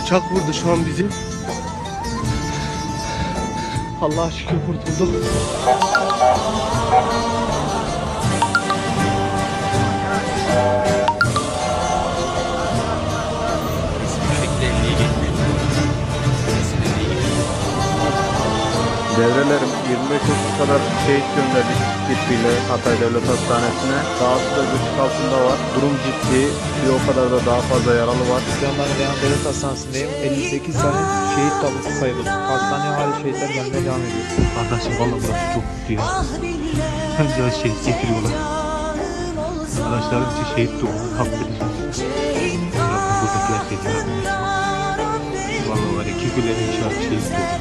Bıçak vurdu şu an bizi. Allah'a şükür kurtulduk. Devrelerim 25-30 kadar şehit gönderdik Kirpi'yle Hatay Devlet Hastanesi'ne. Dağısı da göçük altında var. Durum ciddi. Bir o kadar da daha fazla yaralı var. Şu an ben Reyhan Devlet Hastanesi'ndeyim. 58 tane şehit tablosu sayılır. Hastaneye hala şehitler gelmeye devam ediyor. Kardeşim valla burası çok kötü ya. Önce şehit getiriyorlar. Arkadaşlarım için şehit doğumunu hak edeceğim. Rabbim buradaki herkese yardım etsin. Valla var ya kirpilerin inşallah şehit doğumu.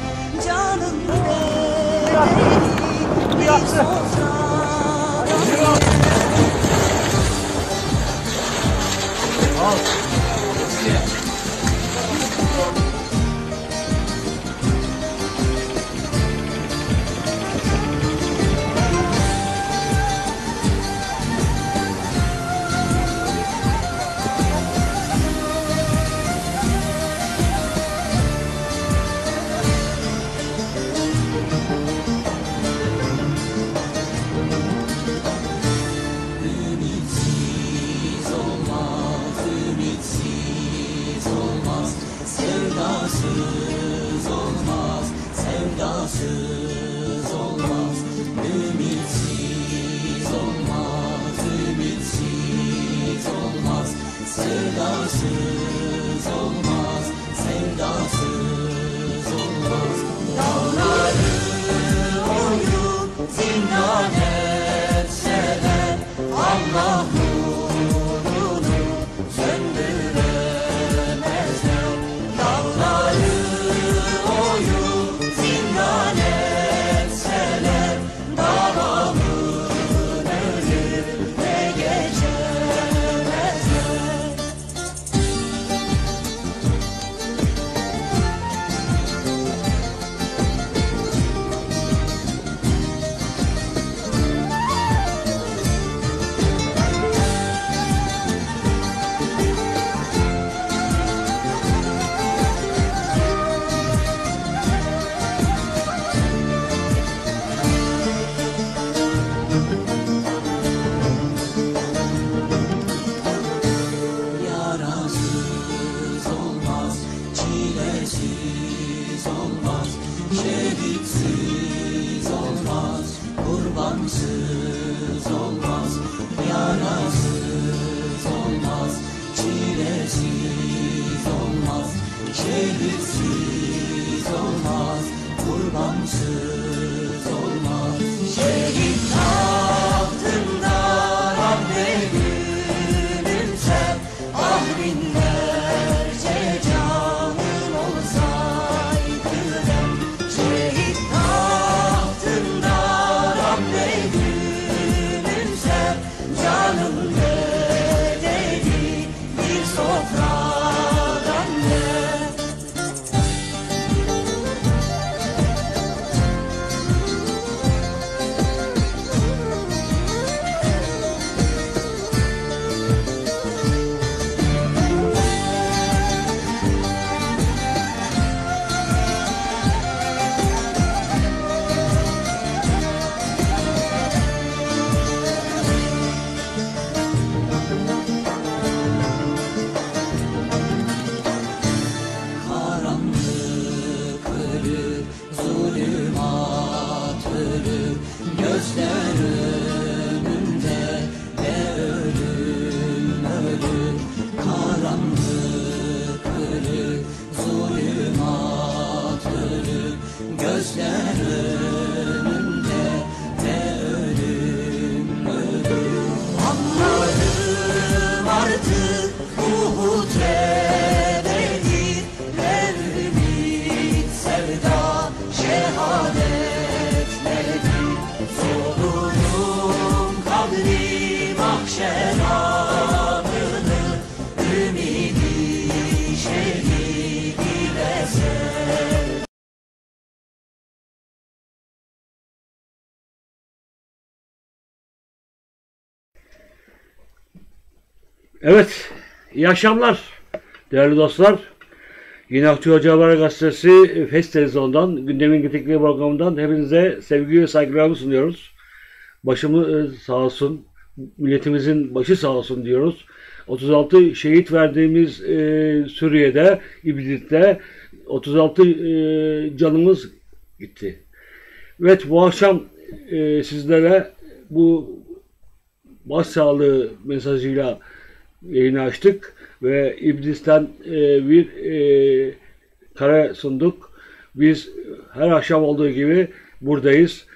Evet, iyi akşamlar değerli dostlar. Yine Akçakoca Haber Gazetesi Fes Televizyon'dan, gündemin getirdiği programından hepinize sevgi ve saygılarımı sunuyoruz. Başımız sağ olsun, milletimizin başı sağ olsun diyoruz. 36 şehit verdiğimiz Suriye'de, İdlib'de 36 canımız gitti. Evet, bu akşam sizlere bu başsağlığı mesajıyla yayını açtık ve İblis'ten bir kare sunduk. Biz her akşam olduğu gibi buradayız.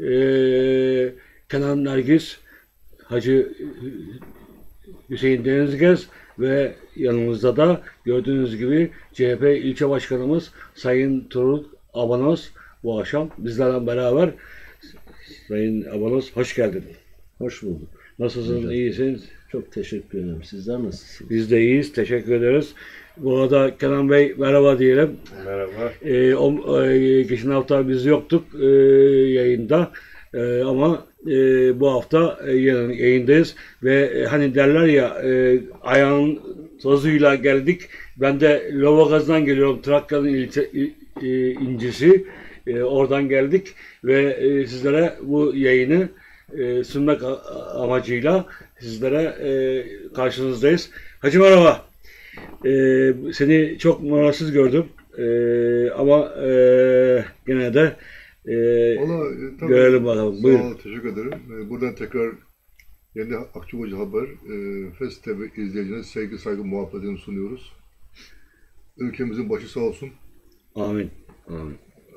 Kenan Nergis, Hacı Hüseyin Denizgez ve yanımızda da gördüğünüz gibi CHP ilçe başkanımız Sayın Turul Abanos bu akşam bizlerle beraber. Sayın Abanos, hoş geldin. Hoş bulduk. Nasılsın, iyisiniz? Çok teşekkür ederim. Sizler nasılsınız? Biz de iyiyiz, teşekkür ederiz. Bu arada Kenan Bey merhaba diyelim. Merhaba. Geçen hafta biz yoktuk yayında. Ama bu hafta yayındayız ve hani derler ya ayağın tozuyla geldik. Ben de Lovagaz'dan geliyorum, Trakya'nın incisi. Oradan geldik ve sizlere bu yayını sunmak amacıyla sizlere karşınızdayız. Hacı merhaba. Seni çok moralsiz gördüm. Ama gene de görelim bakalım. Sağ Buyurun. olun, teşekkür ederim. Buradan tekrar yeni Akçakoca Haber Fes TV izleyicilerine sevgi, saygı, muhabbetini sunuyoruz. Ülkemizin başı sağ olsun. Amin. Amin.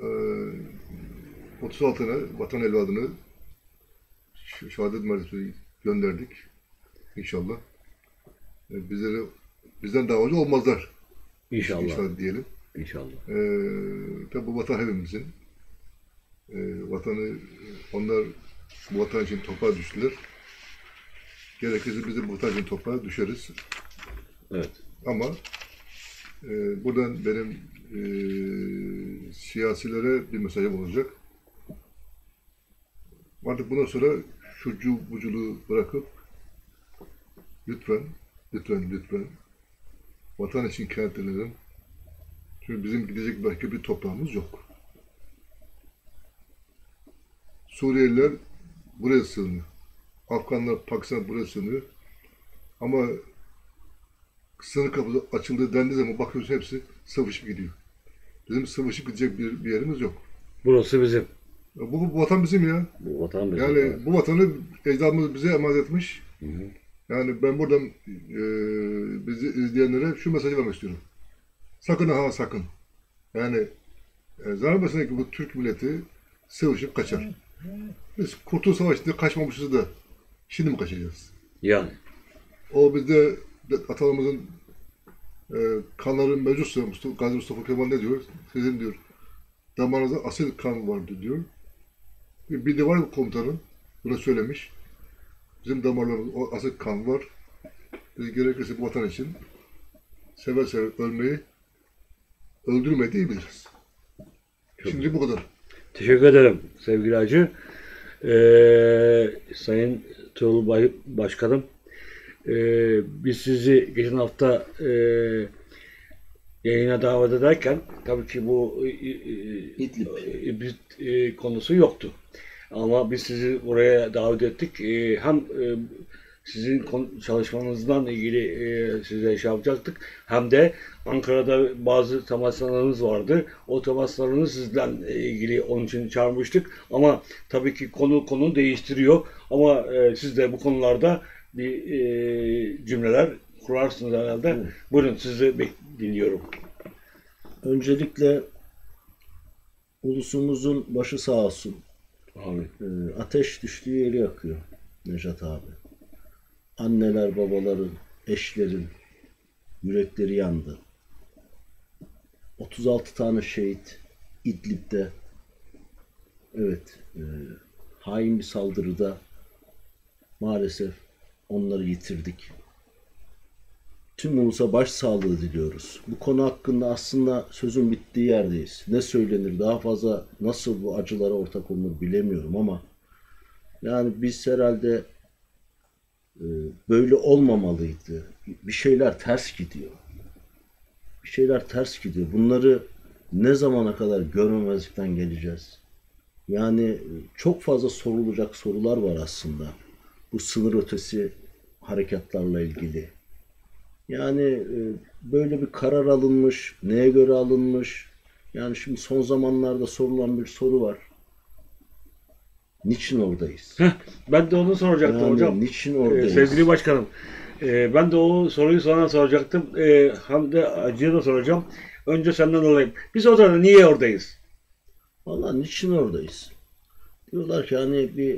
36'ına vatan evladını şehadet mertebesine gönderdik. İnşallah. Bizden davacı olmazlar. İnşallah. İnşallah diyelim. İnşallah. Tabi bu vatan hepimizin. Vatanı, onlar bu vatan için toprağa düştüler. Gerekirse biz de bu vatan için toprağa düşeriz. Evet. Ama buradan benim siyasilere bir mesajım olacak. Artık bundan sonra şucu buculuğu bırakıp lütfen vatan için kenetlenelim. Çünkü bizim gidecek belki bir toprağımız yok. Suriyeliler buraya sığınıyor. Afganlar, Pakistan buraya sığınıyor. Ama sınır kapısı açıldığı dendiği zaman bakıyorsun hepsi sıvışıp gidiyor. Bizim sıvışıp gidecek bir yerimiz yok. Burası bizim. Bu vatan bizim ya. Bu vatan bizim. Yani bu vatanı ecdadımız bize emanet etmiş. Hı hı. Yani ben buradan bizi izleyenlere şu mesajı vermek istiyorum. Sakın ha sakın. Yani zannetmesin ki bu Türk milleti sıvışıp kaçar. Biz Kurtuluş Savaşı'nda kaçmamışız da şimdi mi kaçacağız? Yani. O bizde atalarımızın kanları mevcutsa Gazi Mustafa Kemal ne diyor? Sizin diyor damarınızda asil kan vardı diyor. Bir de var mı komutanın? Bunu söylemiş. Bizim damarlarımızda o asil kan var. Biz gerekirse bu vatan için sever sever ölmeyi öldürmediği biliriz. Şimdi bu kadar. Teşekkür ederim sevgili Hacı. Sayın Tuğrul Başkanım, biz sizi geçen hafta yayına davet ederken tabii ki bu İdlib konusu yoktu. Ama biz sizi oraya davet ettik. Hem sizin çalışmanızdan ilgili size şey yapacaktık. Hem de Ankara'da bazı temaslarınız vardı. O temaslarını sizden ilgili onun için çağırmıştık. Ama tabii ki konu değiştiriyor. Ama siz de bu konularda bir cümleler kurarsınız herhalde. Evet. Buyurun, sizi dinliyorum. Öncelikle ulusumuzun başı sağ olsun. Amin. Ateş düştüğü yeri yakıyor Nejat abi. Anneler, babaların, eşlerin yürekleri yandı. 36 tane şehit İdlib'de. Evet, hain bir saldırıda maalesef onları yitirdik. Tüm ulusa başsağlığı diliyoruz. Bu konu hakkında aslında sözün bittiği yerdeyiz. Ne söylenir, daha fazla nasıl bu acılara ortak olunur bilemiyorum ama yani biz herhalde böyle olmamalıydı. Bir şeyler ters gidiyor. Bir şeyler ters gidiyor. Bunları ne zamana kadar görmemezlikten geleceğiz? Yani çok fazla sorulacak sorular var aslında. Bu sınır ötesi harekatlarla ilgili. Yani böyle bir karar alınmış, neye göre alınmış? Yani şimdi son zamanlarda sorulan bir soru var. Niçin oradayız? Ben de onu soracaktım Yani hocam. niçin oradayız? Sevgili başkanım, ben de o soruyu sana soracaktım. Hem de Hacı'ya da soracağım. Önce senden alayım. Biz o zaman niye oradayız? Vallahi niçin oradayız? Diyorlar ki hani bir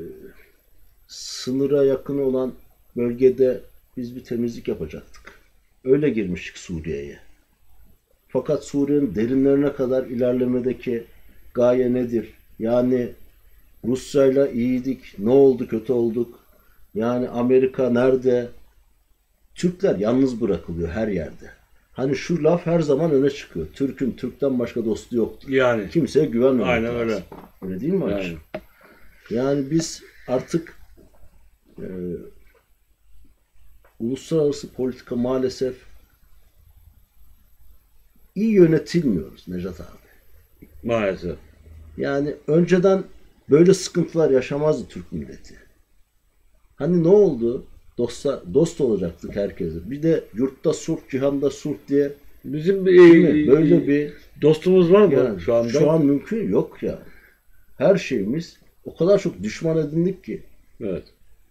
sınıra yakın olan bölgede biz bir temizlik yapacaktık. Öyle girmiştik Suriye'ye. Fakat Suriye'nin derinlerine kadar ilerlemedeki gaye nedir? Yani Rusya'yla iyiydik, ne oldu, kötü olduk. Yani Amerika nerede? Türkler yalnız bırakılıyor her yerde. Hani şu laf her zaman öne çıkıyor. Türk'ün Türk'ten başka dostu yoktur. Yani. Kimseye güvenmemek Aynen lazım. öyle. Öyle değil mi Hacı? Yani. Yani biz artık uluslararası politika maalesef iyi yönetilmiyoruz Nejat abi. Maalesef. Yani önceden böyle sıkıntılar yaşamazdı Türk milleti. Hani ne oldu? Dost olacaktık herkese. Bir de yurtta sulh, cihanda sulh diye Bizim böyle bir dostumuz var mı yani şu anda? şu an mümkün yok ya. Her şeyimiz o kadar çok düşman edindik ki. Evet.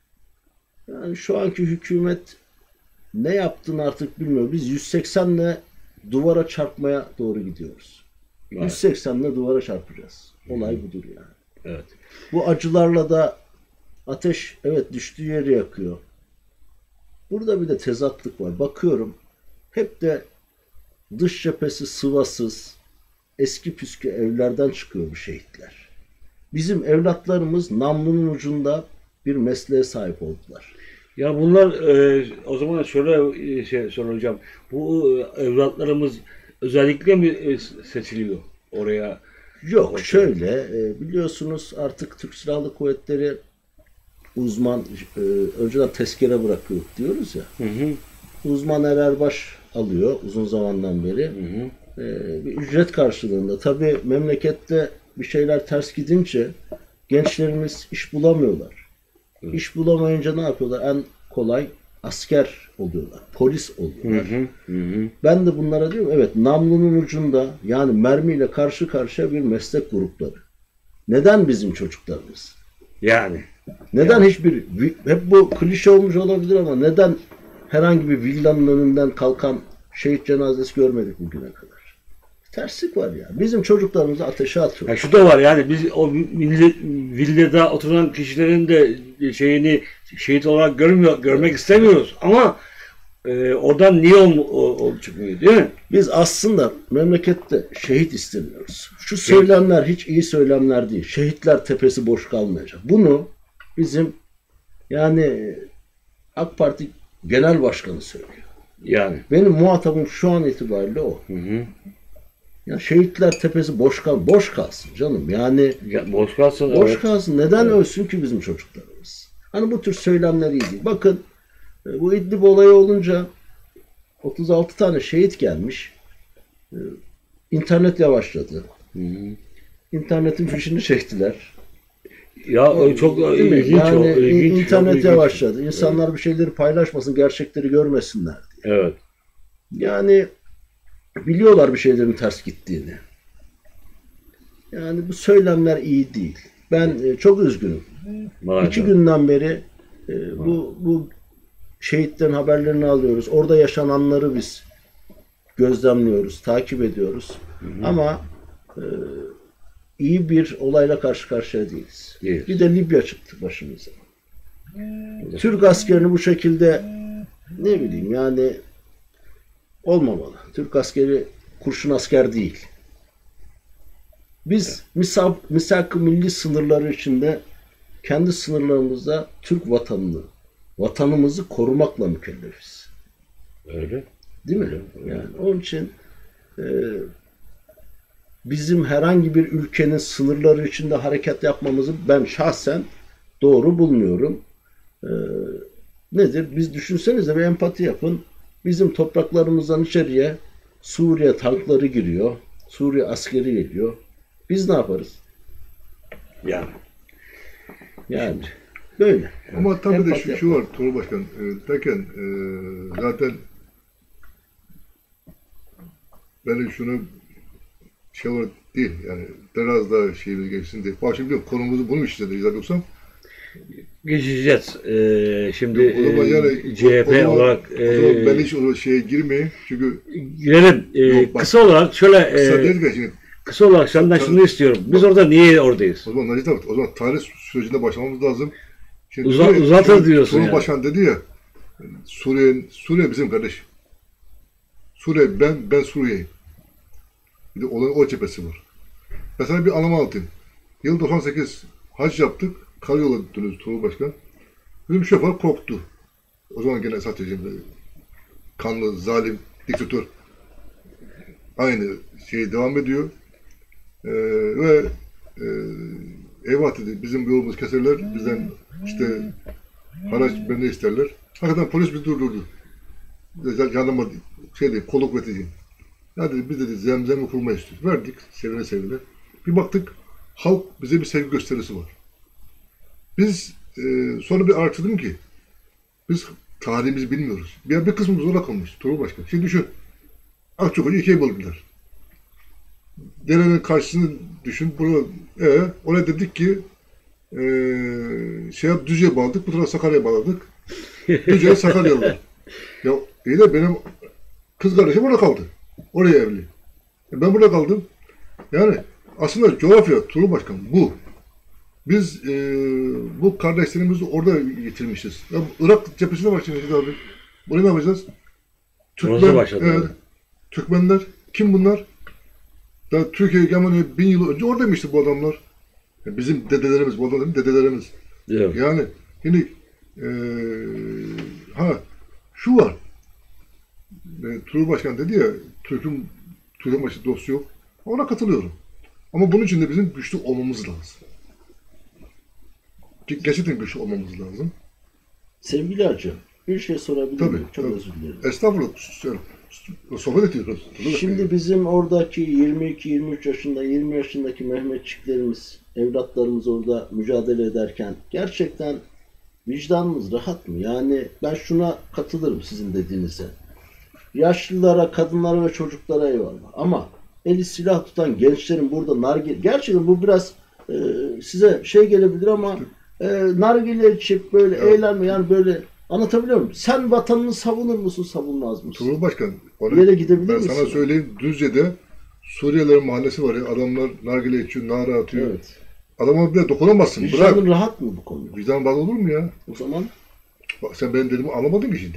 Yani şu anki hükümet ne yaptığını artık bilmiyor. Biz 180'le duvara çarpmaya doğru gidiyoruz. Evet. 180'le duvara çarpacağız. Olay budur yani. Evet. Bu acılarla da ateş evet düştüğü yeri yakıyor. Burada bir de tezatlık var. Bakıyorum hep de dış cephesi sıvasız, eski püskü evlerden çıkıyor bu şehitler. Bizim evlatlarımız namlunun ucunda bir mesleğe sahip oldular. Ya bunlar o zaman şöyle soracağım. Bu evlatlarımız özellikle mi seçiliyor oraya? Yok şöyle biliyorsunuz artık Türk Silahlı Kuvvetleri uzman önceden tezkere bırakıyor diyoruz ya. Hı hı. Uzman erbaş alıyor uzun zamandan beri. Hı hı. Bir ücret karşılığında. Tabii memlekette bir şeyler ters gidince gençlerimiz iş bulamıyorlar. Evet. İş bulamayınca ne yapıyorlar? En kolay asker oluyorlar. Polis oluyorlar. Hı hı. Hı hı. Ben de bunlara diyorum evet namlunun ucunda yani mermiyle karşı karşıya bir meslek grupları. Neden bizim çocuklarımız? Yani. Neden hep bu klişe olmuş olabilir ama neden herhangi bir villanın önünden kalkan şehit cenazesi görmedik bugüne kadar? Terslik var ya. Bizim çocuklarımızı ateşe atıyor. Ya şu da var yani biz o villada oturan kişilerin de şeyini şehit olarak görmek istemiyoruz ama oradan niye çıkmıyor değil mi? Biz aslında memlekette şehit istemiyoruz. Şu söylemler hiç iyi söylemler değil. Şehitler tepesi boş kalmayacak. Bunu bizim yani AK Parti Genel Başkanı söylüyor. Yani. Benim muhatabım şu an itibariyle o. Hı hı. Ya şehitler tepesi boş kalsın canım. Yani Ya, boş kalsın. boş evet. kalsın. Neden ölsün ki bizim çocuklarımız? Hani bu tür söylemler iyi değil. Bakın bu İdlib olayı olunca 36 tane şehit gelmiş. İnternet yavaşladı. Hı hı. İnternetin fişini çektiler. Ya çok Değil mi? ilginç. Yani ilginç, çok internet ilginç. yavaşladı. İnsanlar bir şeyleri paylaşmasın, gerçekleri görmesinler diye. Evet. Yani biliyorlar bir şeylerin ters gittiğini. Yani bu söylemler iyi değil. Ben çok üzgünüm. Maalesef. 2 günden beri bu şehitlerin haberlerini alıyoruz. Orada yaşananları biz gözlemliyoruz, takip ediyoruz. Hı hı. Ama iyi bir olayla karşı karşıya değiliz. Değiliz. Bir de Libya çıktı başımıza. Türk askerini bu şekilde ne bileyim yani olmamalı. Türk askeri kurşun asker değil. Biz misak-ı milli sınırları içinde kendi sınırlarımızda Türk vatanımızı korumakla mükellefiz. Öyle. Değil mi? Yani onun için bizim herhangi bir ülkenin sınırları içinde hareket yapmamızı ben şahsen doğru bulmuyorum. Nedir? Biz düşünsenize bir empati yapın. Bizim topraklarımızdan içeriye Suriye tankları giriyor. Suriye askeri geliyor. Biz ne yaparız? Yani. Yani böyle. Ama tabii de Empati şu var Tuğrul Başkan derken zaten benim şunu şey olarak değil yani biraz daha şeyimiz geçsin diye. Bak şimdi konumuzu bunu mu işleyeceğiz yoksa? Geçeceğiz. Şimdi O zaman yani CHP o zaman- olarak o zaman ben hiç o şeye girmeyeyim çünkü girelim. Yok, bak. Kısa olarak şöyle kısa değil ki şimdi. kısa olarak senden şunu istiyorum. Biz orada niye oradayız? O zaman Necdet abi, o zaman tarih sürecinde başlamamız lazım. Şimdi Uzatır şimdi diyorsun Tuğrul yani. Başkan dedi ya Suriye bizim kardeş. Suriye ben Suriye'yim. Bir de olayın o cephesi var. Mesela bir anlamı anlatayım. Yıl 98 hac yaptık. Karayolu dönüyoruz Tuğrul Başkan. Bizim şoför korktu. O zaman gene Esad rejiminde kanlı, zalim, diktatör. Aynı şey devam ediyor. Ve eyvah dedi, bizim yolumuz keserler, bizden işte haraç bende isterler. Hakikaten polis bizi durdurdu. Yanıma şey değil, kolluk kuvveti. Ya dedi, biz dedi zemzemi kurmayı istiyoruz. Verdik, sevine sevine. Bir baktık, halk bize bir sevgi gösterisi var. Biz sonra bir araştırdım ki, biz tarihimizi bilmiyoruz. Bir kısmımız orada kalmış, Tuğrul Başkan. Şimdi düşün, Akçoka'yı ikiye böldüler. Derenin karşısını düşün. Oraya dedik ki Düzce'ye bağladık. Bu tarafa Sakarya'ya bağladık. Düzce'ye Sakaryalılar. Ya iyi de benim kız kardeşim orada kaldı. Oraya evli. Ben burada kaldım. Yani aslında coğrafya Tuğrul Başkan bu. Biz bu kardeşlerimizi orada getirmişiz. Ya, Irak cephesine bak şimdi abi. Buraya ne yapacağız? Orası başladı. Evet. Türkmenler. Kim bunlar? Daha Türkiye'ye gelmeden 1000 yıl önce oradaymıştı bu adamlar. Ya bizim dedelerimiz, bu adamların dedelerimiz. Evet. Yani şimdi şu var. Tuğrul Başkan dedi ya, Türk'ün başı dostu yok. Ona katılıyorum. Ama bunun için de bizim güçlü olmamız lazım. Gerçekten güçlü olmamız lazım. Sevgili Hacı, bir şey sorabilir Tabii, miyim? Çok tabii. özür dilerim. Estağfurullah. Sohbet ediyoruz. Şimdi bizim oradaki 22-23 yaşında, 20 yaşındaki Mehmetçiklerimiz, evlatlarımız orada mücadele ederken gerçekten vicdanımız rahat mı? Yani ben şuna katılırım sizin dediğinize. Yaşlılara, kadınlara ve çocuklara eyvallah. Ama eli silah tutan gençlerin burada nargile... Gerçekten bu biraz size şey gelebilir ama nargile içip böyle eğlenme yani böyle anlatabiliyor muyum? Sen vatanını savunur musun, savunmaz mısın? Tuğrul Başkan, Yere gidebilir ben misin? sana söyleyeyim, Düzce'de Suriyelilerin mahallesi var ya, adamlar nargile içiyor, nara atıyor. Evet. Adama bile dokunamazsın, bırak. Vicdanın rahat mı bu konuda? Vicdan bağlı olur mu ya? O zaman Bak sen benim dediğimi anlamadın ki şimdi.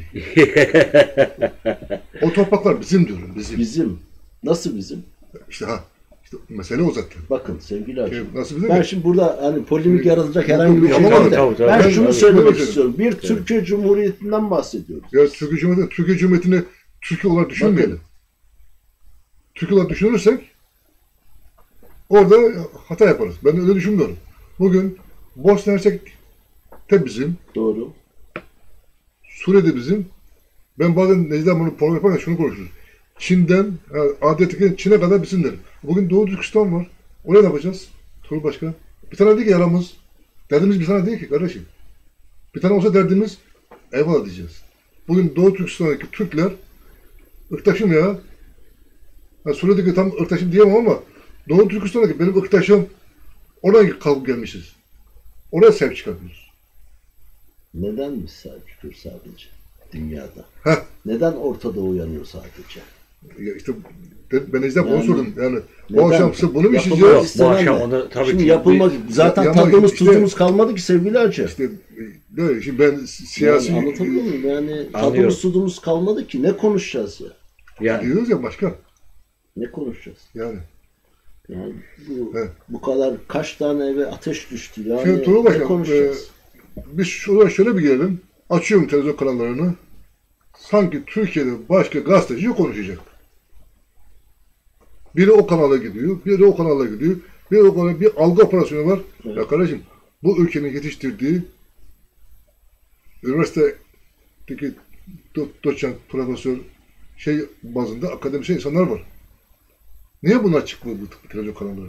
O topraklar bizim diyorum, bizim. bizim. Nasıl bizim? İşte mesele o zaten. Bakın sevgili Hacı. Nasıl bizim? Ben şimdi burada hani polemik yaratacak herhangi bir şey Yapamadım. değil de Tabii, ben tabii. şunu Tabii. söylemek Tabii. istiyorum. Bir Türkiye Cumhuriyeti'nden bahsediyoruz. Ya Türkiye Cumhuriyeti'ni Türkiye olarak düşünmeyelim. Türkiye olarak düşünürsek orada hata yaparız. Ben öyle düşünmüyorum. Bugün Bosna Hersek de bizim, Doğru. Suriye'de bizim. Ben bazen Necdet bunu program yaparken şunu konuşuruz. Çin'den, adetlikten Çin'e kadar bizimdir. Bugün Doğu Türkistan var. Oraya ne yapacağız? Tuğrul Başkan. Bir tane değil ki yaramız. Derdimiz bir tane değil ki kardeşim. Bir tane olsa derdimiz eyvallah diyeceğiz. Bugün Doğu Türkistan'daki Türkler ırktaşım ya. Suriye'deki tam ırktaşım diyemem ama Doğu Türkistan'daki benim ırktaşım oraya kalkıp gelmişiz. Oraya sahip çıkamıyoruz. Neden biz sahip çıkıyoruz sadece dünyada? Heh. Neden Orta Doğu yanıyor sadece? Ya işte ben Necdet bunu Yani sordum. Yani neden? bu akşam sırf bunu mu Yapılmak işleyeceğiz? istenen Bu akşam de. onu tabii Şimdi ki yapılmak zaten ama tadımız işte- tuzumuz kalmadı ki sevgili Hacı. İşte böyle şimdi ben siyasi Yani anlatabiliyor muyum? Yani Anlıyorum. tadımız tuzumuz kalmadı ki ne konuşacağız ya? yani diyoruz ya başkan. Ne konuşacağız? Yani. Yani Evet. bu kadar kaç tane eve ateş düştü yani Şimdi Tuğrul ne Başkan, konuşacağız? biz şöyle bir gelelim. Açıyorum televizyon kanallarını. Sanki Türkiye'de başka gazeteci konuşacak. Biri o kanala gidiyor, biri o kanala gidiyor. Bir o kanala bir algı operasyonu var. Evet. Ya kardeşim bu ülkenin yetiştirdiği üniversitedeki doçent, profesör şey bazında akademisyen insanlar var. Niye bunlar çıkmıyor bu televizyon kanallarına?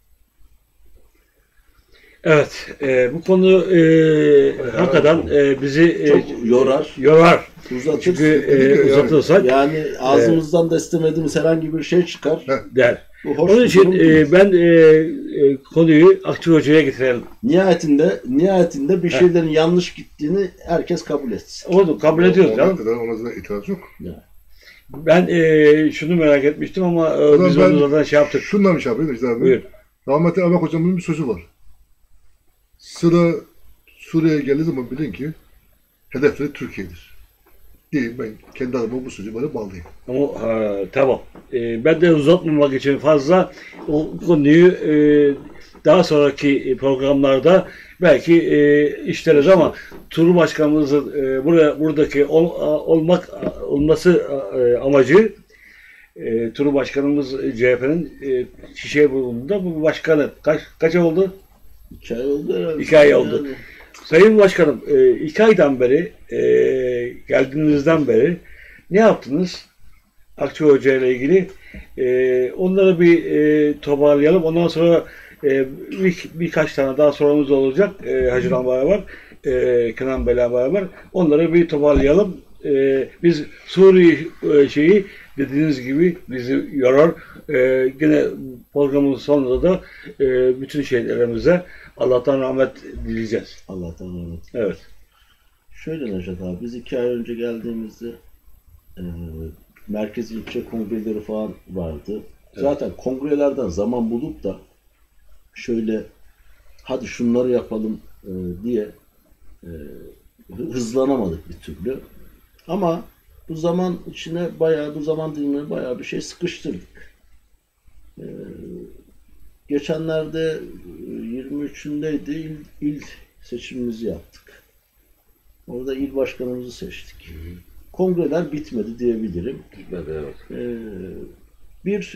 Evet, bu konu hakikaten bizi Çok yorar. yorar. Uzatır. Çünkü yani. uzatırsak Yani ağzımızdan da istemediğimiz herhangi bir şey çıkar. der. Bu hoş Onun bir için durum değil. ben konuyu Akçıl Hoca'ya getirelim. Nihayetinde bir şeylerin yanlış gittiğini herkes kabul etsin. Onu kabul ediyoruz Ona canım. kadar ona zaten itiraz yok. Ben şunu merak etmiştim ama zaman biz ben onu zaten şey yaptık. Şundan bir şey yapayım işte abi. Buyur. Rahmetli Ermak Hocam'ın bir sözü var. Sıra Suriye'ye geldiği zaman bilin ki hedefleri Türkiye'dir. Diyeyim ben kendi adıma bu sözü böyle bağlayayım. Ama tamam. Ben de uzatmamak için fazla o konuyu daha sonraki programlarda belki işleriz ama Turu Başkanımızın buradaki olması amacı Turu Başkanımız CHP'nin Şişeburnu'nda bu başkanı kaç ay oldu? 2 ay oldu herhalde. 2 ay oldu. Yani. Sayın Başkanım, 2 aydan beri, geldiğinizden beri ne yaptınız Akçıl Hoca ile ilgili? Onları bir toparlayalım. Ondan sonra birkaç tane daha sorumuz olacak Hacı'dan beraber, Kenan Bey'le beraber. Onları bir toparlayalım. Biz Suriye şeyi dediğiniz gibi bizi yorar. Yine programın sonunda da bütün şeylerimize Allah'tan rahmet dileyeceğiz. Allah'tan rahmet. Evet. Şöyle Nejat abi, biz 2 ay önce geldiğimizde merkez ilçe kongreleri falan vardı. Zaten kongrelerden zaman bulup da şöyle hadi şunları yapalım diye hızlanamadık bir türlü. Ama bu zaman içine bu zaman dilimine bayağı bir şey sıkıştırdık. Geçenlerde 23'ündeydi il seçimimizi yaptık. Orada il başkanımızı seçtik. Kongreler bitmedi diyebilirim. Evet. Bir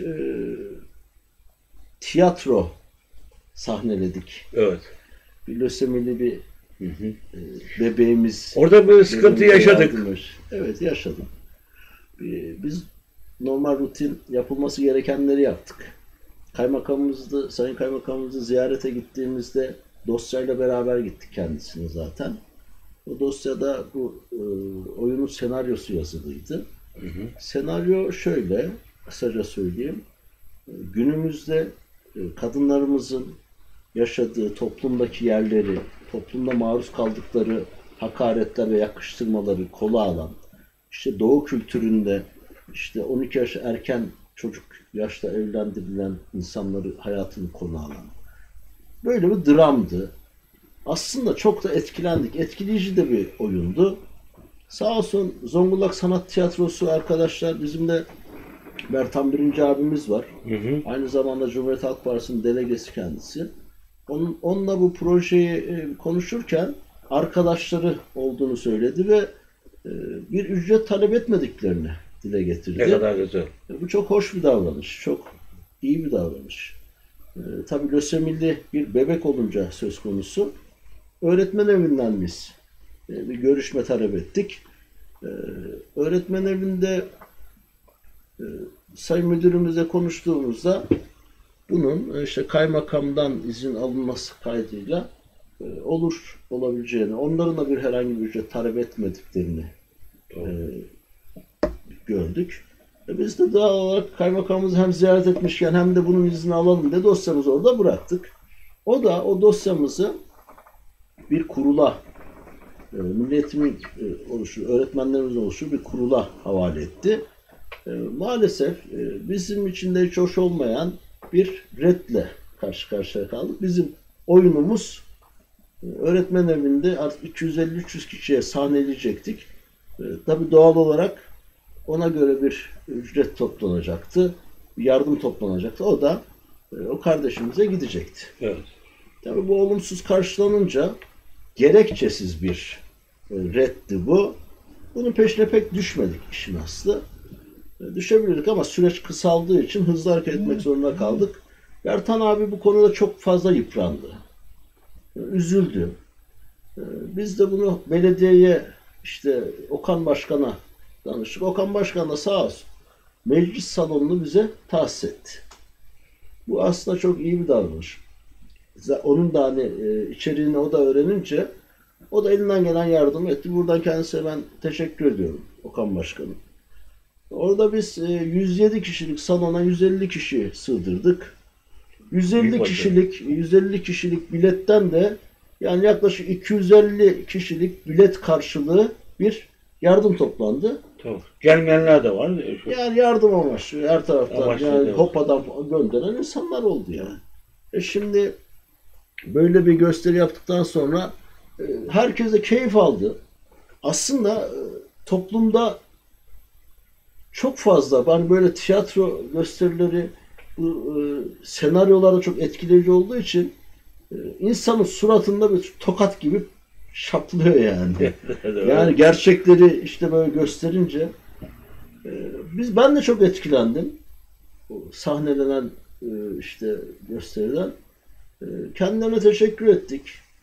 tiyatro sahneledik. Evet. Bir lösemili bir bebeğimiz. Orada böyle sıkıntı yaşadık. Evet, yaşadık. Biz normal rutin yapılması gerekenleri yaptık. Sayın Kaymakamımızı ziyarete gittiğimizde dosyayla beraber gittik kendisine zaten. O dosyada bu oyunun senaryosu yazılıydı. Senaryo şöyle, kısaca söyleyeyim. Günümüzde kadınlarımızın yaşadığı toplumdaki yerleri, toplumda maruz kaldıkları hakaretler ve yakıştırmaları kola alan, işte Doğu kültüründe işte 12 yaş erken çocuk yaşta evlendirilen insanları hayatını konu alan böyle bir dramdı. Aslında çok da etkilendik. Etkileyici de bir oyundu. Sağ olsun Zonguldak Sanat Tiyatrosu arkadaşlar, bizim de Bertan Birinci abimiz var. Aynı zamanda Cumhuriyet Halk Partisi'nin delegesi kendisi. Onunla bu projeyi konuşurken arkadaşları olduğunu söyledi ve bir ücret talep etmediklerini dile getirdi. Ne kadar güzel. Bu çok hoş bir davranış. Çok iyi bir davranış. Tabii lösemili bir bebek olunca söz konusu. Öğretmen evinden biz bir görüşme talep ettik. Öğretmen evinde Sayın Müdürümüzle konuştuğumuzda bunun işte kaymakamdan izin alınması kaydıyla olabileceğini, onların da herhangi bir ücret talep etmediklerini gördük. Biz de doğal olarak kaymakamımızı hem ziyaret etmişken hem de bunun izni alalım diye dosyamızı orada bıraktık. O da o dosyamızı bir kurula, Milli Eğitim'in öğretmenlerimizin oluşu bir kurula havale etti. Maalesef bizim için de hiç hoş olmayan bir redle karşı karşıya kaldık. Bizim oyunumuz öğretmen evinde artık 250-300 kişiye sahneleyecektik. Tabii doğal olarak ona göre bir ücret toplanacaktı. Bir yardım toplanacaktı. O da o kardeşimize gidecekti. Evet. Tabii bu olumsuz karşılanınca gerekçesiz bir reddi bu. Bunun peşine pek düşmedik işin aslı. Düşebilirdik ama süreç kısaldığı için hızlı hareket etmek zorunda kaldık. Bertan abi bu konuda çok fazla yıprandı. Üzüldü. Biz de bunu belediyeye, işte Okan Başkan'a danıştık. Okan Başkan da sağ olsun meclis salonunu bize tahsis etti. Bu aslında çok iyi bir davranış. Onun da hani içeriğini o da öğrenince o da elinden gelen yardım etti. Buradan kendisine ben teşekkür ediyorum Okan Başkanım. Orada biz 107 kişilik salona 150 kişi sığdırdık. 150 kişilik biletten de yani yaklaşık 250 kişilik bilet karşılığı bir yardım toplandı. Tamam. Gelmeyenler de var. Yani yardım amaçlı her taraftan Amaçlı, yani evet. Hopa'dan gönderen insanlar oldu yani. Şimdi böyle bir gösteri yaptıktan sonra herkes de keyif aldı. Aslında toplumda çok fazla ben böyle tiyatro gösterileri bu senaryolarda çok etkileyici olduğu için insanın suratında bir tokat gibi şaplıyor yani. Yani gerçekleri işte böyle gösterince ben de çok etkilendim. O sahnelenen işte gösteriden. Kendilerine teşekkür ettik.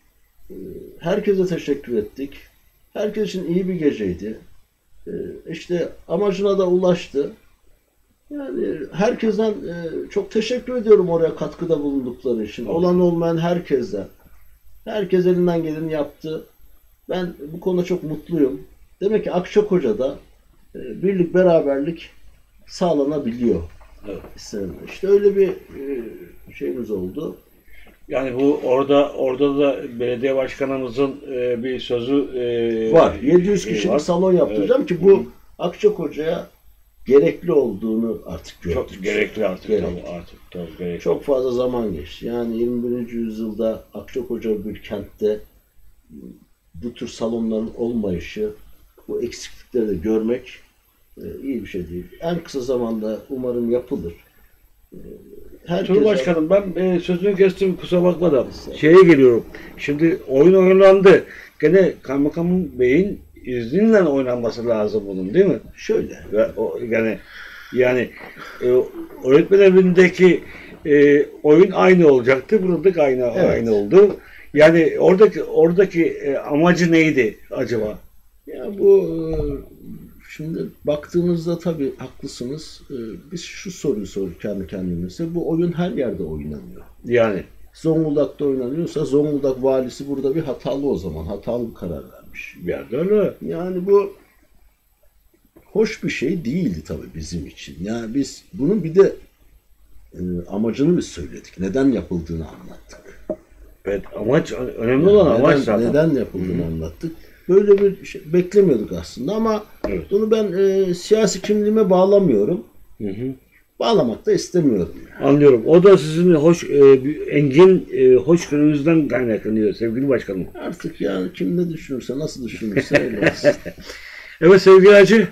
Herkese teşekkür ettik. Herkes için iyi bir geceydi. İşte amacına da ulaştı. Yani herkesten çok teşekkür ediyorum oraya katkıda bulundukları için. Olan olmayan herkesten. Herkes elinden geleni yaptı. Ben bu konuda çok mutluyum. Demek ki Akçakoca'da birlik beraberlik sağlanabiliyor. Evet. İşte öyle bir şeyimiz oldu. Yani bu orada da belediye başkanımızın bir sözü Var. 700 kişilik var. salon yaptıracağım ki bu Akçakoca'ya gerekli olduğunu artık gördük. Çok gerekli artık. Gerekli. Tabii, gerekli. Çok fazla zaman geçti. Yani 21. yüzyılda Akçakoca bir kentte bu tür salonların olmayışı, bu eksiklikleri de görmek iyi bir şey değil. En kısa zamanda umarım yapılır. Cumhurbaşkanım ben sözünü kestim kusura bakma da şeye geliyorum. Şimdi oyun oynandı. Gene Kaymakam Bey'in izniyle oynanması lazım bunun değil mi? Şöyle. Ve yani öğretmen evindeki oyun aynı olacaktı. Buradaki aynı oldu. Yani oradaki amacı neydi acaba? Ya bu şimdi baktığımızda tabii haklısınız. Biz şu soruyu sorduk kendi kendimize. Bu oyun her yerde oynanıyor. Yani Zonguldak'ta oynanıyorsa Zonguldak valisi burada bir hatalı o zaman. Hatalı bir karar vermiş. bir yerde öyle. Yani bu hoş bir şey değildi tabii bizim için. Yani biz bunun bir de amacını biz söyledik. Neden yapıldığını anlattık. Evet, amaç önemli olan amaç zaten. Neden yapıldığını anlattık. Böyle bir şey beklemiyorduk aslında ama Evet. bunu ben siyasi kimliğime bağlamıyorum. Hı hı. Bağlamak da istemiyorum. Anlıyorum. O da sizin engin hoşgörünüzden kaynaklanıyor sevgili başkanım. Artık yani kim ne düşünürse, nasıl düşünürse öyle olsun. Evet sevgili Hacı.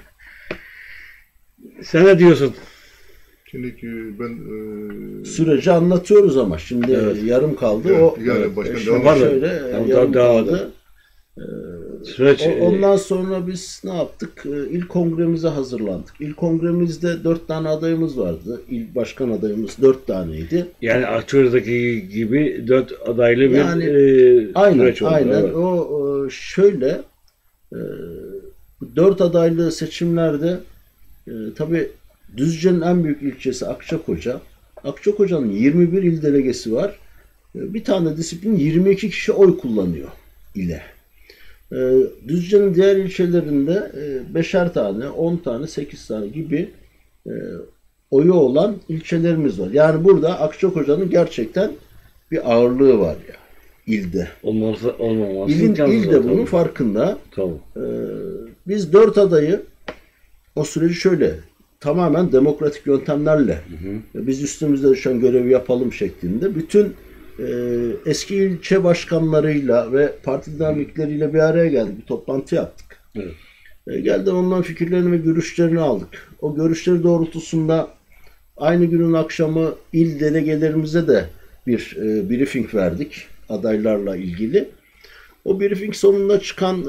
Sen ne diyorsun? Şimdi ben Süreci anlatıyoruz ama şimdi yarım kaldı. yani başkan şimdi devam edin. şöyle yarım kaldı. Süreç Ondan sonra biz ne yaptık? İlk kongremize hazırlandık. İlk kongremizde 4 tane adayımız vardı. İlk başkan adayımız 4 taneydi. yani Akçur'daki gibi 4 adaylı bir Yani, süreç oldu. Aynen. Evet. O şöyle 4 adaylı seçimlerde tabii Düzce'nin en büyük ilçesi Akçakoca. Akçakoca'nın 21 il delegesi var. Bir tane disiplin 22 kişi oy kullanıyor ile. Düzce'nin diğer ilçelerinde 5'er tane, 10 tane, 8 tane gibi oyu olan ilçelerimiz var. Yani burada Akçakoca'nın gerçekten bir ağırlığı var ya ilde. Olmaması İl de bunun farkında. Tamam. Biz 4 adayı o süreci şöyle tamamen demokratik yöntemlerle biz üstümüzde düşen görevi yapalım şeklinde bütün eski ilçe başkanlarıyla ve parti dinamikleriyle bir araya geldik. Bir toplantı yaptık. Evet. Geldi ondan fikirlerini ve görüşlerini aldık. O görüşleri doğrultusunda aynı günün akşamı il delegelerimize de bir briefing verdik adaylarla ilgili. O briefing sonunda çıkan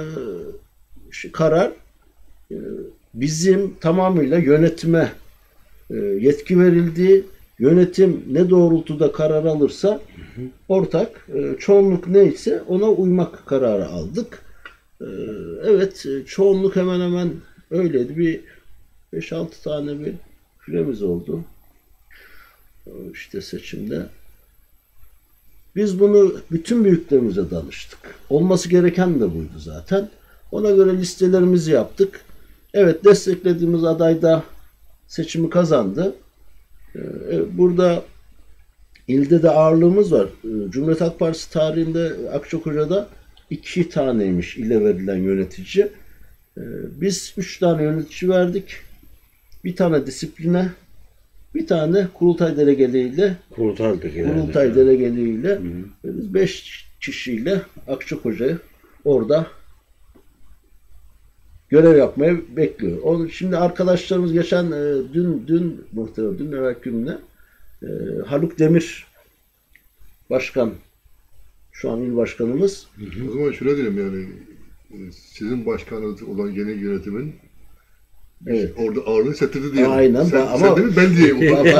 karar bizim tamamıyla yönetime yetki verildiği, yönetim ne doğrultuda karar alırsa ortak, çoğunluk neyse ona uymak kararı aldık. Evet, çoğunluk hemen hemen öyleydi. Bir 5-6 tane bir küremiz oldu. İşte seçimde. Biz bunu bütün büyüklerimize danıştık. Olması gereken de buydu zaten. Ona göre listelerimizi yaptık. Evet, desteklediğimiz aday da seçimi kazandı. Burada ilde de ağırlığımız var. Cumhuriyet Halk Partisi tarihinde Akçakoca'da 2 taneymiş ile verilen yönetici. Biz 3 tane yönetici verdik. Bir tane disipline, bir tane kurultay delegeliğiyle, kurultay delegeliğiyle biz 5 kişiyle Akçakoca'yı orada görev yapmayı bekliyor. Şimdi arkadaşlarımız geçen dün evvelki günde Haluk Demir başkan, şu an il başkanımız. O zaman şöyle diyelim yani sizin başkanınız olan yeni yönetimin Evet. orada ağırlığı hissettirdi diyelim. Aynen. Sen değil mi? Ben diyeyim.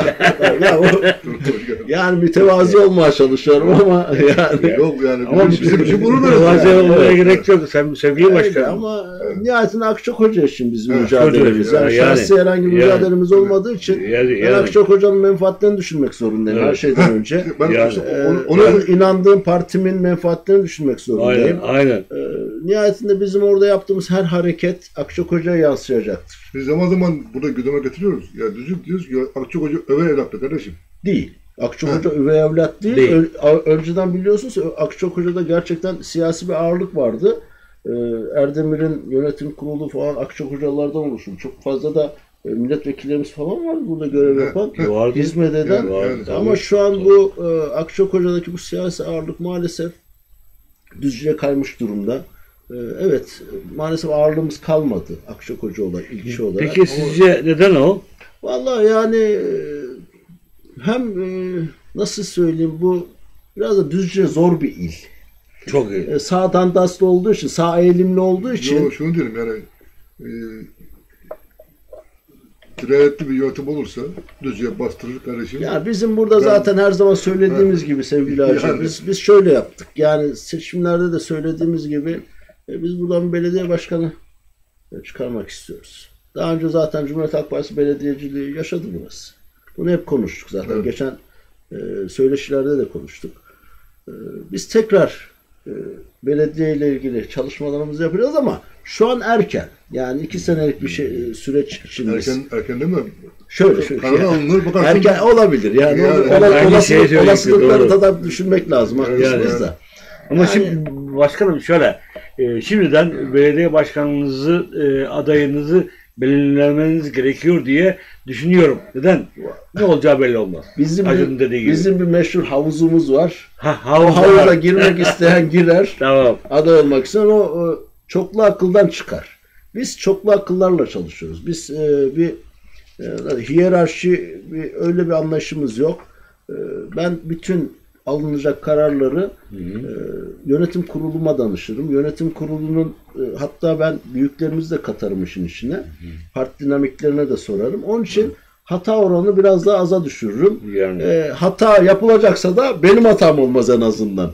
Yani mütevazi olmaya çalışıyorum ama yani. Yok yani Ama bizim için bunu Bazen da olmaya gerek yok. Sevgili Öyle başkanım. ama nihayetinde Akçakoca için bizim Evet, mücadelemiz. Koca, Yani yani. şahsi herhangi bir Yani. mücadelemiz olmadığı için Yani. ben Akçakoca'nın menfaatlerini düşünmek zorundayım her Evet. şeyden önce. ben Yani. işte Onu inandığım partimin menfaatlerini düşünmek zorundayım. Aynen. Nihayetinde bizim orada yaptığımız her hareket Akçakoca'ya yansıyacaktır. biz zaman zaman burada gündeme getiriyoruz. Ya diyoruz ki Akçakoca öve evlattı kardeşim. Değil. Akçakoca üvey evlat değil. Değil. Önceden biliyorsunuz Akçakoca'da gerçekten siyasi bir ağırlık vardı. Erdemir'in yönetim kurulu falan Akçakocalardan oluşuyor. Çok fazla da milletvekillerimiz falan var burada görev yapan, Vardı. hizmet eden. Vardı, Ama şu an bu Akçakoca'daki bu siyasi ağırlık maalesef Düzce'ye kaymış durumda. Evet, maalesef ağırlığımız kalmadı Akçakoca olarak, ilçe olarak. Peki sizce neden o? Vallahi yani hem nasıl söyleyeyim, bu biraz da Düzce zor bir il. Çok iyi. Sağdan daslı olduğu için, sağ eğilimli olduğu için. Yo, şunu diyelim yani dirayetli bir yönetim olursa Düzce'ye bastırır kardeşim. Yani bizim burada zaten her zaman söylediğimiz gibi sevgili Hacı, Yani. biz şöyle yaptık. Yani seçimlerde de söylediğimiz gibi biz buradan bir belediye başkanı çıkarmak istiyoruz. Daha önce zaten Cumhuriyet Halk Partisi belediyeciliği yaşadı burası. Bunu hep konuştuk zaten. Evet. Geçen söyleşilerde de konuştuk. Biz tekrar belediye ile ilgili çalışmalarımızı yapacağız ama şu an erken. Yani 2 senelik bir süreç içindeyiz. Erken değil mi? Şöyle. Kararı alınır bakarsın. Erken olabilir. Yani, Yani aynı şeyi söyleyecektim, olasılıkları doğru. da düşünmek lazım. Haklısınız Yani. da. Ama Yani- şimdi başkanım şöyle, şimdiden belediye başkanınızı, adayınızı belirlemeniz gerekiyor diye düşünüyorum. Neden? Ne olacağı belli olmaz. Acun'un dediği gibi. Bizim bir meşhur havuzumuz var. O Havuza havuza girmek isteyen girer. Tamam. Aday olmak isteyen o çoklu akıldan çıkar. Biz çoklu akıllarla çalışıyoruz. Biz bir hiyerarşi, öyle bir anlayışımız yok. Ben bütün alınacak kararları yönetim kuruluma danışırım. Yönetim kurulunun hatta ben büyüklerimizi de katarım işin içine. Parti dinamiklerine de sorarım. Onun için hata oranını biraz daha aza düşürürüm. Yani. Hata yapılacaksa da benim hatam olmaz en azından.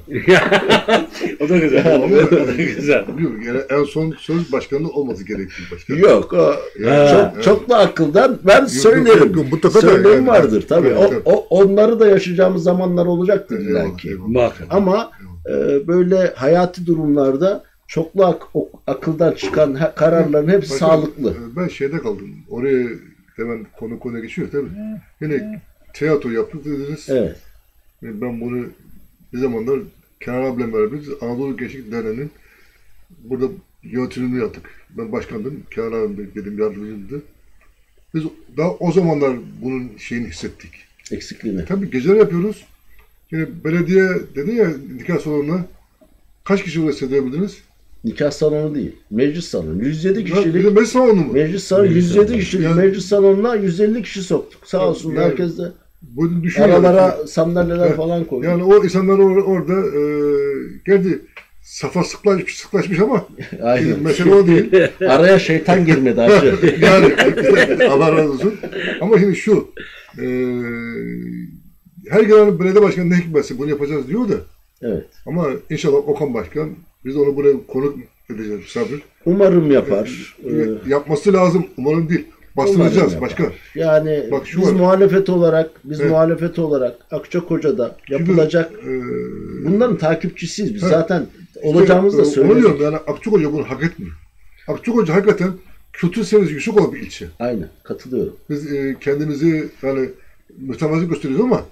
O da güzel. O da güzel. Bilmiyorum, yani en son söz başkanlığı olması gerektiği başkan. Yok. Çoklu akıldan ben söylerim. yok, mutlaka da Söylerim yani. vardır tabii. Evet, evet. Onları da yaşayacağımız zamanlar olacaktır illa ki. Bak. Ama böyle hayati durumlarda çoklu akıldan çıkan kararların hepsi Başkan, sağlıklı. Ben şeyde kaldım. Oraya hemen konuya geçiyor tabii. Yine tiyatro yaptık dediniz. Evet. Ben bunu bir zamanlar Kenan abimle beraber Anadolu Gençlik Derneği'nin burada yönetimini yaptık. Ben başkandım. Kenan abim de benim yardımcımdı. Biz daha o zamanlar bunun şeyini hissettik. Eksikliğini. Tabii geceler yapıyoruz. Yine belediye dedi ya nikah salonuna kaç kişi oraya sığdırabildiniz? Nikah salonu değil. Meclis salonu. 107 Bir de kişilik. meclis salonu mu? Meclis salonu 107 kişilik. Yani- Meclis salonuna 150 kişi soktuk. Sağ olsun Yani- herkes de Bunu düşün aralara sandalyeler Evet. falan koydu. Yani o insanlar orada geldi. Safa sıklaşmış ama Aynen. mesele o değil. Araya şeytan girmedi hacı. Yani Allah razı olsun. Ama şimdi şu her gelen belediye başkanı ne hikmetse bunu yapacağız diyor da Evet. ama inşallah Okan Başkan biz onu buraya konuk edeceğiz misafir. Umarım yapar. Yapması lazım. Umarım değil. Bastıracağız Umarım yapar. başka. Yani Bak şu biz var. muhalefet olarak Evet. Akçakoca'da yapılacak bunların takipçisiyiz biz. Evet. Zaten olacağımızı da Onu söyledik. diyorum yani Akçakoca bunu hak etmiyor. Akçakoca hakikaten kültür seviyesi yüksek olan bir ilçe. Aynen, katılıyorum. Biz kendimizi yani mütevazi gösteriyoruz ama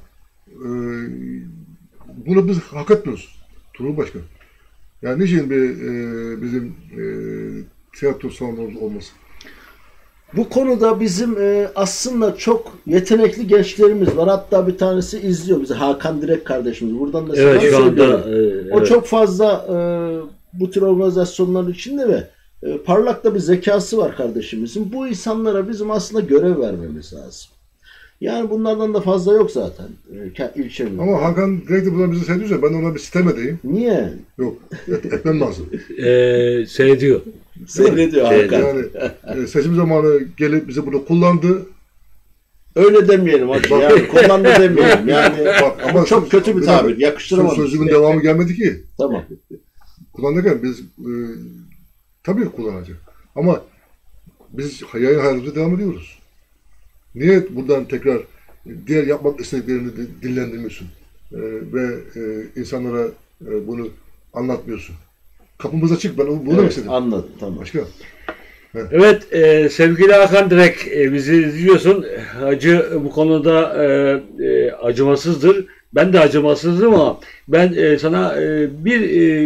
bunu biz hak etmiyoruz. Turul Başkan. Yani niçin bizim tiyatro salonumuz olmasın? Bu konuda bizim aslında çok yetenekli gençlerimiz var. Hatta bir tanesi izliyor bizi. Hakan Direk kardeşimiz. Buradan da Evet, selam şu anda söylüyorum. O evet. çok fazla bu tür organizasyonların içinde ve parlak da bir zekası var kardeşimizin. Bu insanlara bizim aslında görev vermemiz lazım. Yani bunlardan da fazla yok zaten ilçemizde. Ama Hakan direkt de buradan bizi seyrediyorsa ben ona bir sitem edeyim. Niye? Yok. Etmem lazım. Seyrediyor. Seyrediyor Hakan. Yani seçim zamanı gelip bizi burada kullandı. Öyle demeyelim hacı. Yani kullandı demeyelim. Yani Bak, ama çok kötü bir tabir. Yakıştıramadım. Sözümün devamı gelmedi ki. Tamam. Kullanırken biz tabii kullanacak. Ama biz yayın hayatımıza devam ediyoruz. Niye buradan tekrar diğer yapmak istediklerini dillendirmiyorsun? Ve insanlara bunu anlatmıyorsun. Kapımız açık. Ben bunu demek istedim. Anladım. Tamam. Başka? Evet, sevgili Hakan Direk, bizi izliyorsun. Hacı bu konuda acımasızdır. Ben de acımasızım ama ben sana bir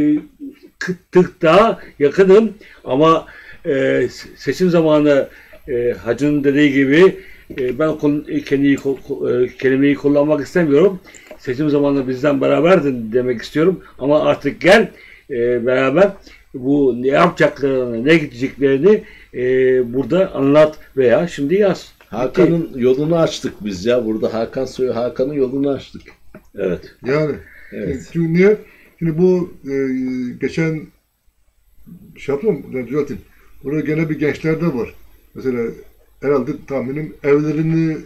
tık daha yakınım. Ama seçim zamanı Hacı'nın dediği gibi ben kelimeyi kullanmak istemiyorum. Seçim zamanı bizden beraberdin demek istiyorum. Ama artık gel beraber bu ne yapacaklarını, ne gideceklerini burada anlat veya şimdi yaz. Hakan'ın yolunu açtık biz ya. Burada Hakan'ın yolunu açtık. Evet. Yani. Evet. Çünkü niye? Şimdi bu geçen şey yaptım mı? Düzelteyim. Burada gene bir gençlerde var. Mesela herhalde tahminim evlerini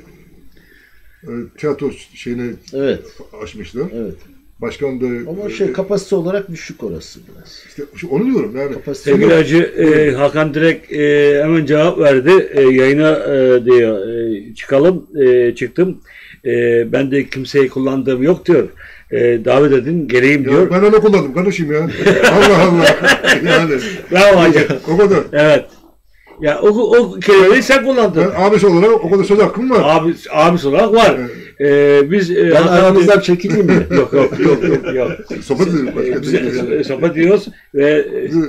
tiyatro şeyine Evet. açmışlar. Evet. Başkan da Ama kapasite olarak düşük orası biraz. işte onu diyorum yani. Kapasite Sevgili Hacı, Hakan Direk hemen cevap verdi. Yayına diyor çıkalım. Çıktım. Ben de kimseyi kullandığım yok diyor. Davet edin, geleyim Ya diyor. ben onu kullandım kardeşim ya. Allah Allah. Yani. Bravo Hacı. O kadar. Evet. Ya o kelimeyi sen kullandın. Ben abisi olarak o kadar söz hakkım var. Abisi olarak var. Biz ben Hakan aranızdan çekileyim mi? yok. Sohbet edelim. Başka Biz değil. sohbet ediyoruz ve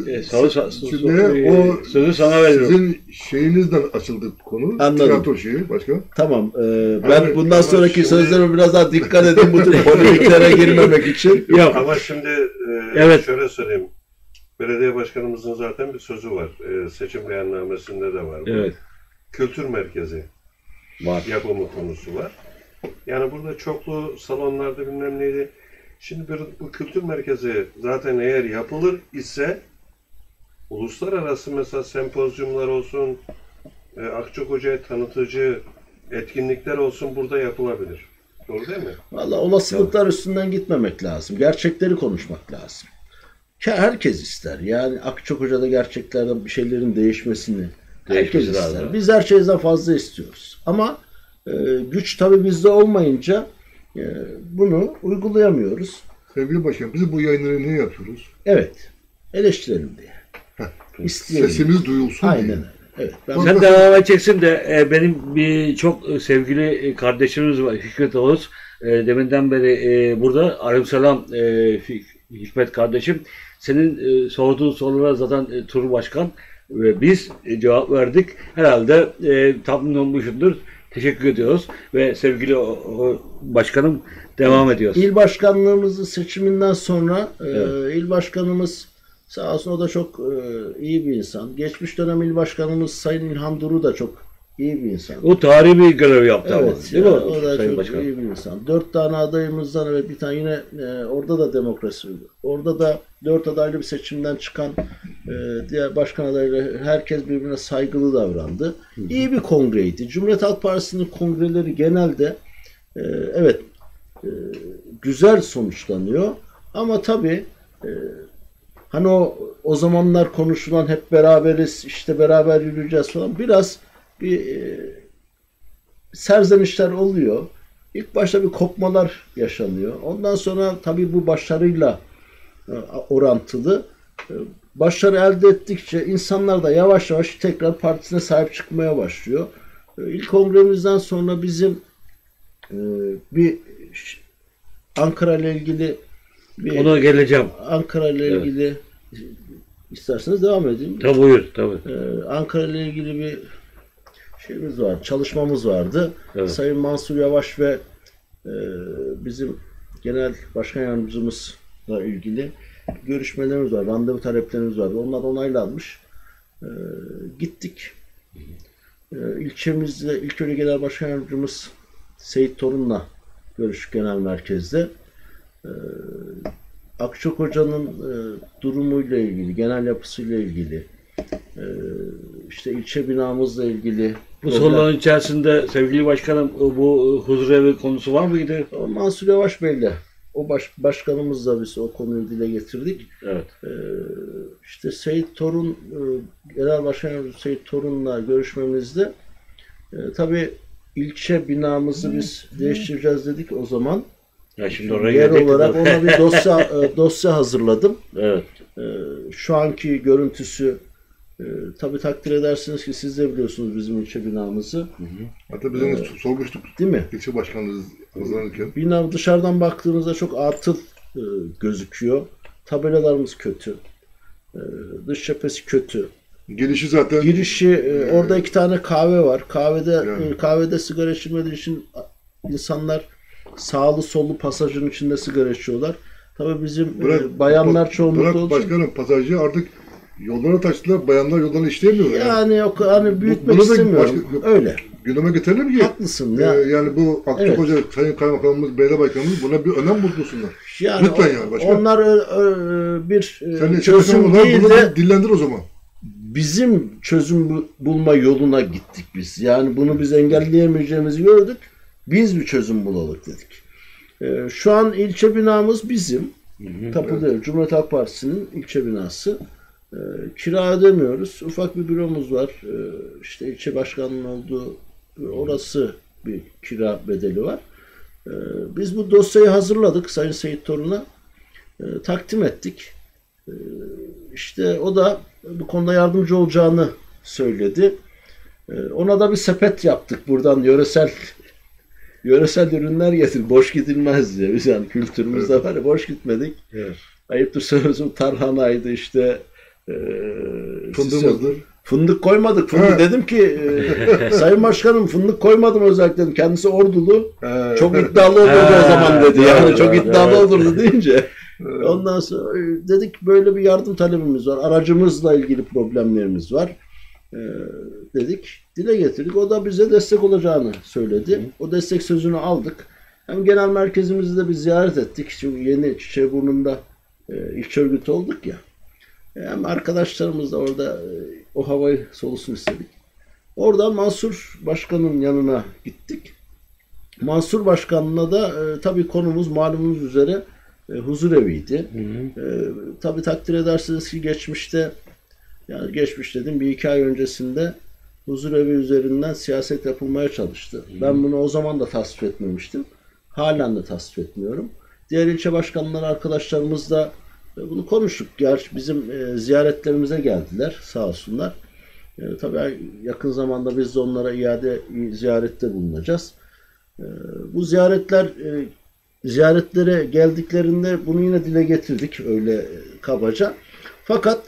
Şimdi o sözü sana veriyorum. sizin şeyinizden açıldı konu. Anladım. Tiyatro şeyi başka. Tamam. Ben Evet. bundan sonraki Şimdi- sözlerime biraz daha dikkat edin bu tür polemiklere girmemek için. Yok. Ama şimdi Evet. şöyle söyleyeyim. Belediye başkanımızın zaten bir sözü var. Seçim beyannamesinde de var. bu. Evet. Kültür merkezi Var. yapımı konusu var. Yani burada çoklu salonlarda bilmem neydi. Şimdi bu kültür merkezi zaten eğer yapılır ise uluslararası mesela sempozyumlar olsun, Akçakoca'ya tanıtıcı etkinlikler olsun burada yapılabilir. Doğru değil mi? Valla olasılıklar üstünden gitmemek lazım. Gerçekleri konuşmak lazım. Herkes ister. Yani Akçakoca'da gerçeklerden bir şeylerin değişmesini herkes Değişmesi ister. lazım. Biz her şeyden fazla istiyoruz. Ama güç tabii bizde olmayınca bunu uygulayamıyoruz. Sevgili başkan, biz bu yayınları niye yapıyoruz? Evet. Eleştirelim diye. İsteyelim. Sesimiz duyulsun Aynen diye. öyle. Evet. Ben Sen devam edeceksin de benim bir çok sevgili kardeşimiz var Hikmet Oğuz. Deminden beri burada. Aleykümselam Hikmet kardeşim. Senin sorduğun sorulara zaten Tur Başkan ve biz cevap verdik. Herhalde tatmin olmuşsundur. Teşekkür ediyoruz ve sevgili başkanım devam ediyoruz. İl başkanlığımızın seçiminden sonra il başkanımız sağ olsun o da çok iyi bir insan. Geçmiş dönem il başkanımız Sayın İlhan Duru da çok iyi bir insan. O tarihi bir görev yaptı ama. Evet, Değil ya, mi? o da Sayın çok Başkan? iyi bir insan. 4 tane adayımızdan evet bir tane yine orada da demokrasi. Orada da 4 adaylı bir seçimden çıkan diğer başkan adayları herkes birbirine saygılı davrandı. İyi bir kongreydi. Cumhuriyet Halk Partisi'nin kongreleri genelde güzel sonuçlanıyor. Ama tabii hani o zamanlar konuşulan hep beraberiz, işte beraber yürüyeceğiz falan, biraz bir serzenişler oluyor. İlk başta bir kopmalar yaşanıyor. Ondan sonra tabii bu başarıyla orantılı. Başarı elde ettikçe insanlar da yavaş yavaş tekrar partisine sahip çıkmaya başlıyor. İlk kongremizden sonra bizim bir Ankara ile ilgili Ona geleceğim. Ankara ile ilgili isterseniz devam edeyim. Tabii buyur. Tabii. Ankara ile ilgili bir şeyimiz var, çalışmamız vardı. Evet. Sayın Mansur Yavaş ve bizim Genel Başkan Yardımcımızla ilgili görüşmelerimiz var, randevu taleplerimiz vardı. Onlar onaylanmış. Gittik. İlçemizde İlköyle Genel Başkan Yardımcımız Seyit Torun'la görüştük genel merkezde. Akçakoca'nın durumuyla ilgili, genel yapısıyla ilgili, işte ilçe binamızla ilgili. Bu soruların içerisinde sevgili başkanım bu huzurevi konusu var mıydı? Mansur Yavaş Bey'le, o başkanımızla biz o konuyu dile getirdik. Evet. İşte Seyit Torun, Genel Başkan Yardımcısı Seyit Torun'la görüşmemizde tabii ilçe binamızı biz değiştireceğiz dedik o zaman. Ya şimdi oraya Yer gelecek olarak mi? ona bir dosya hazırladım. Evet. Şu anki görüntüsü tabii takdir edersiniz ki siz de biliyorsunuz bizim ilçe binamızı. Hatta biz onu sormuştuk. Değil mi? İlçe başkanlığı hazırlanırken. Bina dışarıdan baktığınızda çok atıl gözüküyor. Tabelalarımız kötü. Dış cephesi kötü. Gelişi zaten Girişi orada 2 tane kahve var. Yani. Kahvede sigara içilmediği için insanlar sağlı sollu pasajın içinde sigara içiyorlar. Tabii bizim bayanlar çoğunlukta olduğu için. başkanım pasajı artık yollara taştılar. Bayanlar yoldan işleyemiyor. Yani yok hani büyütmek Bunu da istemiyorum. Öyle. Gündeme getirelim ki Haklısın ya. yani bu Akçakoca Sayın Kaymakamımız, Belediye Başkanımız buna bir önem bulsunlar. Yani Lütfen yani başkan. onlar bir Sen çözüm olarak değil bunu de dillendir o zaman. bizim çözüm bulma yoluna gittik biz. Yani bunu biz engelleyemeyeceğimizi gördük. Biz bir çözüm bulalım dedik. Şu an ilçe binamız bizim. Tapuda Cumhuriyet Halk Partisi'nin ilçe binası. Kira ödemiyoruz. Ufak bir büromuz var. İşte ilçe başkanının olduğu orası bir kira bedeli var. Biz bu dosyayı hazırladık Sayın Seyit Torun'a. Takdim ettik. İşte o da bu konuda yardımcı olacağını söyledi. Ona da bir sepet yaptık buradan yöresel ürünler getir. Boş gidilmez diye. Biz yani kültürümüzde var ya, boş gitmedik. Evet. Ayıptır söylemesi tarhanaydı işte. Fındığımızdır. Fındık koymadık. Dedim ki Sayın Başkanım fındık koymadım özellikle dedim. Kendisi ordulu. Çok iddialı olurdu o zaman dedi. Yani çok iddialı olurdu deyince. Ondan sonra dedik böyle bir yardım talebimiz var. Aracımızla ilgili problemlerimiz var. Dedik. Dile getirdik. O da bize destek olacağını söyledi. O destek sözünü aldık. Hem genel merkezimizi de bir ziyaret ettik. Çünkü yeni Çiçeğburnu'nda ilçe örgütü olduk ya. Hem arkadaşlarımız da orada o havayı solusun istedik. Oradan Mansur Başkan'ın yanına gittik. Mansur Başkan'la da tabii konumuz malumunuz üzere huzureviydi. Tabii takdir edersiniz ki geçmişte, yani geçmiş dedim 1-2 ay öncesinde huzurevi üzerinden siyaset yapılmaya çalıştı. Ben bunu o zaman da tasvip etmemiştim. Halen de tasvip etmiyorum. Diğer ilçe başkanları arkadaşlarımızla bunu konuştuk. Gerçi bizim ziyaretlerimize geldiler sağ olsunlar. Tabii yakın zamanda biz de onlara iade ziyarette bulunacağız. Bu ziyaretlere geldiklerinde bunu yine dile getirdik öyle kabaca. Fakat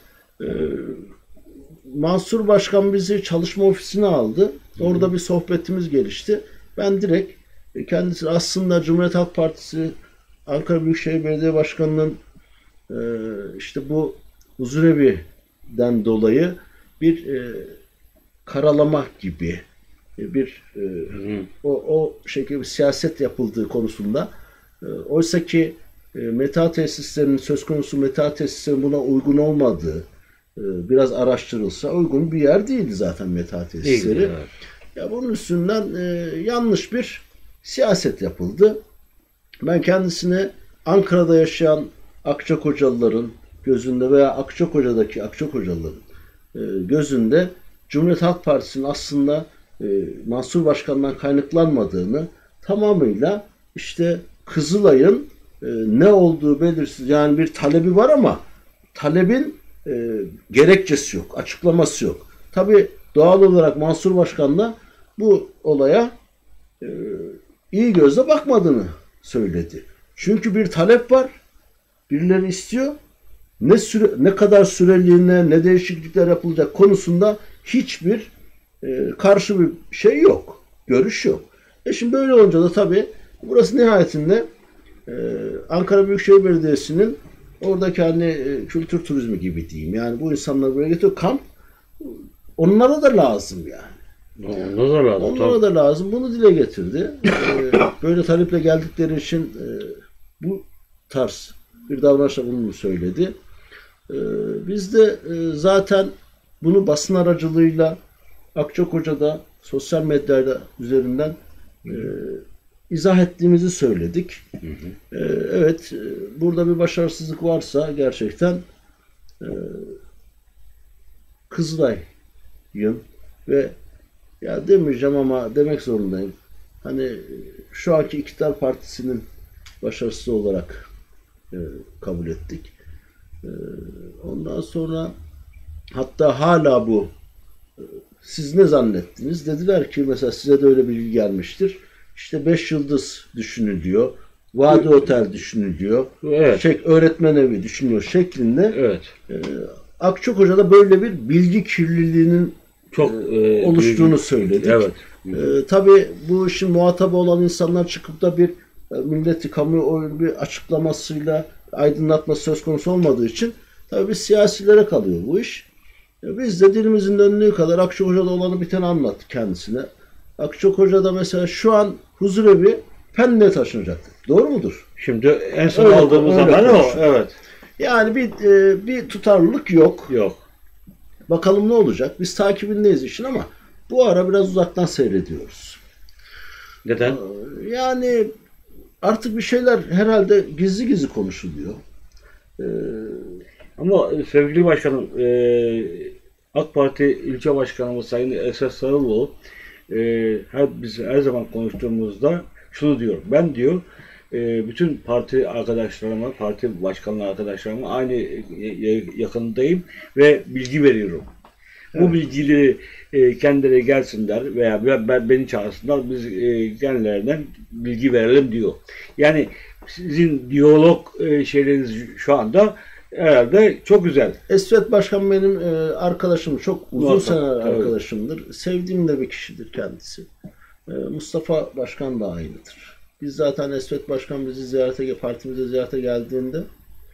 Mansur Başkan bizi çalışma ofisine aldı. Orada bir sohbetimiz gelişti. Ben direkt kendisi aslında Cumhuriyet Halk Partisi Ankara Büyükşehir Belediye Başkanı'nın işte bu huzurevi'den dolayı bir karalama gibi bir o şekilde bir siyaset yapıldığı konusunda oysa ki meta tesislerinin söz konusu meta tesislerinin buna uygun olmadığı biraz araştırılsa uygun bir yer değildi zaten meta tesisleri. Değil, evet. Ya bunun üstünden yanlış bir siyaset yapıldı. Ben kendisine Ankara'da yaşayan Akçakocalıların gözünde veya Akçakoca'daki Akçakocalıların gözünde Cumhuriyet Halk Partisi'nin aslında Mansur Başkan'dan kaynaklanmadığını, tamamıyla işte Kızılay'ın ne olduğu belirsiz, yani bir talebi var ama talebin gerekçesi yok, açıklaması yok. Tabii doğal olarak Mansur Başkan da bu olaya iyi gözle bakmadığını söyledi. Çünkü bir talep var, birileri istiyor. Ne kadar süreliğine, ne değişiklikler yapılacak konusunda hiçbir karşı bir şey yok, görüş yok. Şimdi böyle olunca da tabii burası nihayetinde Ankara Büyükşehir Belediyesi'nin oradaki hani kültür turizmi gibi diyeyim. Yani bu insanları buraya getiriyor. Kamp onlara da lazım yani. Onlara da lazım. Bunu dile getirdi. Böyle taleple geldikleri için bu tarz bir davranışla bunu söyledi. Biz de zaten bunu basın aracılığıyla Akçakoca'da sosyal medyayla üzerinden izah ettiğimizi söyledik. Evet, burada bir başarısızlık varsa gerçekten Kızılay'ın ve ya demeyeceğim ama demek zorundayım. Hani şu anki iktidar partisinin başarısız olarak kabul ettik. Ondan sonra hatta hala bu siz ne zannettiniz? Dediler ki mesela size de öyle bilgi gelmiştir. İşte 5 yıldız düşünülüyor. Vadi otel düşünülüyor. Evet. Öğretmen evi düşünülüyor şeklinde. Evet. Akçakoca'da böyle bir bilgi kirliliğinin Çok oluştuğunu söyledik. Evet. Tabii bu işin muhatabı olan insanlar çıkıp da bir milleti kamuoyu bir açıklamasıyla aydınlatması söz konusu olmadığı için tabii biz siyasilere kalıyor bu iş. Biz de dilimizin döndüğü kadar Akçakoca'da olanı biteni anlattık kendisine. Akçakoca'da mesela şu an huzurevi Pendik'e taşınacak. Doğru mudur? Şimdi en son Öyle, aldığımız öyle haber o. konuşuyor. Evet. Yani bir tutarlılık yok. Yok. Bakalım ne olacak? Biz takibindeyiz işin ama bu ara biraz uzaktan seyrediyoruz. Neden? Yani artık bir şeyler herhalde gizli gizli konuşuluyor. Ama sevgili başkanım, AK Parti ilçe başkanımız Sayın Esat Sarıoğlu biz her zaman konuştuğumuzda şunu diyor. Ben diyor bütün parti arkadaşlarıma, parti başkanlığı arkadaşlarıma aynı yakındayım ve bilgi veriyorum. Evet. Bu bilgileri kendileri gelsinler veya beni çağırsınlar, biz kendilerinden bilgi verelim diyor. Yani sizin diyalog şeyleriniz şu anda herhalde çok güzel. Esvet Başkan benim arkadaşım, çok uzun seneler evet. arkadaşımdır. Sevdiğim de bir kişidir kendisi. Mustafa Başkan da aynıdır. Biz zaten Esvet Başkan bizi partimize ziyarete geldiğinde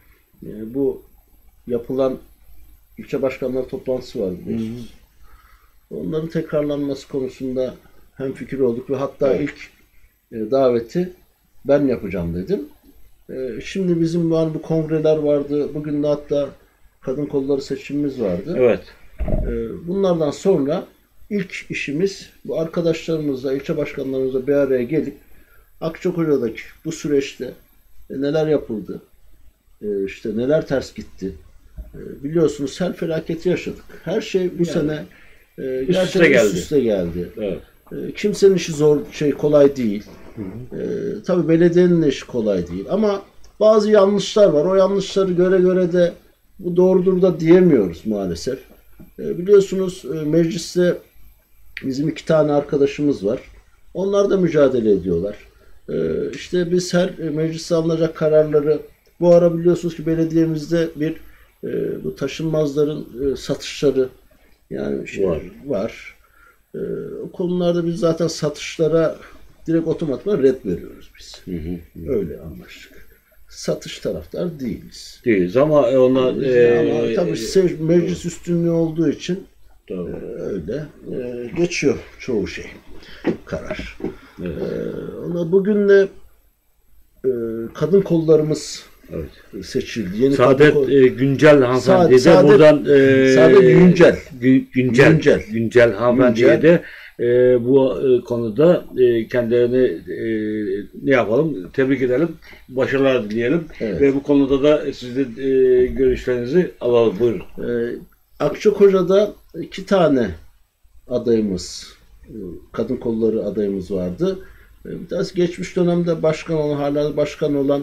bu yapılan ilçe başkanları toplantısı var biliyorsunuz. Onların tekrarlanması konusunda hemfikir olduk ve hatta ilk daveti ben yapacağım dedim. Şimdi bizim bu kongreler vardı. Bugün de hatta kadın kolları seçimimiz vardı. Evet. Bunlardan sonra ilk işimiz bu arkadaşlarımızla, ilçe başkanlarımızla bir araya gelip Akçakoca'daki bu süreçte neler yapıldı, işte neler ters gitti. Biliyorsunuz sel felaketi yaşadık. Her şey bu sene gerçekten üst üste geldi. Evet. Kimsenin işi kolay değil. Tabii belediyenin de işi kolay değil. Ama bazı yanlışlar var. O yanlışları göre de bu doğrudur da diyemiyoruz maalesef. Biliyorsunuz mecliste bizim 2 tane arkadaşımız var. Onlar da mücadele ediyorlar. İşte biz her mecliste alınacak kararları, bu ara biliyorsunuz ki belediyemizde bu taşınmazların satışları yani var. O konularda biz zaten satışlara direkt otomatikman red veriyoruz biz. Öyle anlaştık. Satış taraftar değiliz. Değiliz ama onlar ama tabii meclis üstünlüğü olduğu için öyle geçiyor çoğu şey. Karar. Evet. Ona bugün de kadın kollarımız seçildi. Yeni Saadet Güncel hanımefendiye de buradan Saadet Güncel. Güncel hanımefendiye de Bu konuda kendilerini ne yapalım? Tebrik edelim. Başarılar dileyelim. Evet. Ve bu konuda da sizin görüşlerinizi alalım. Buyurun. Akçakoca'da 2 tane adayımız, kadın kolları adayımız vardı. Bir tanesi geçmiş dönemde başkan olan, hala başkan olan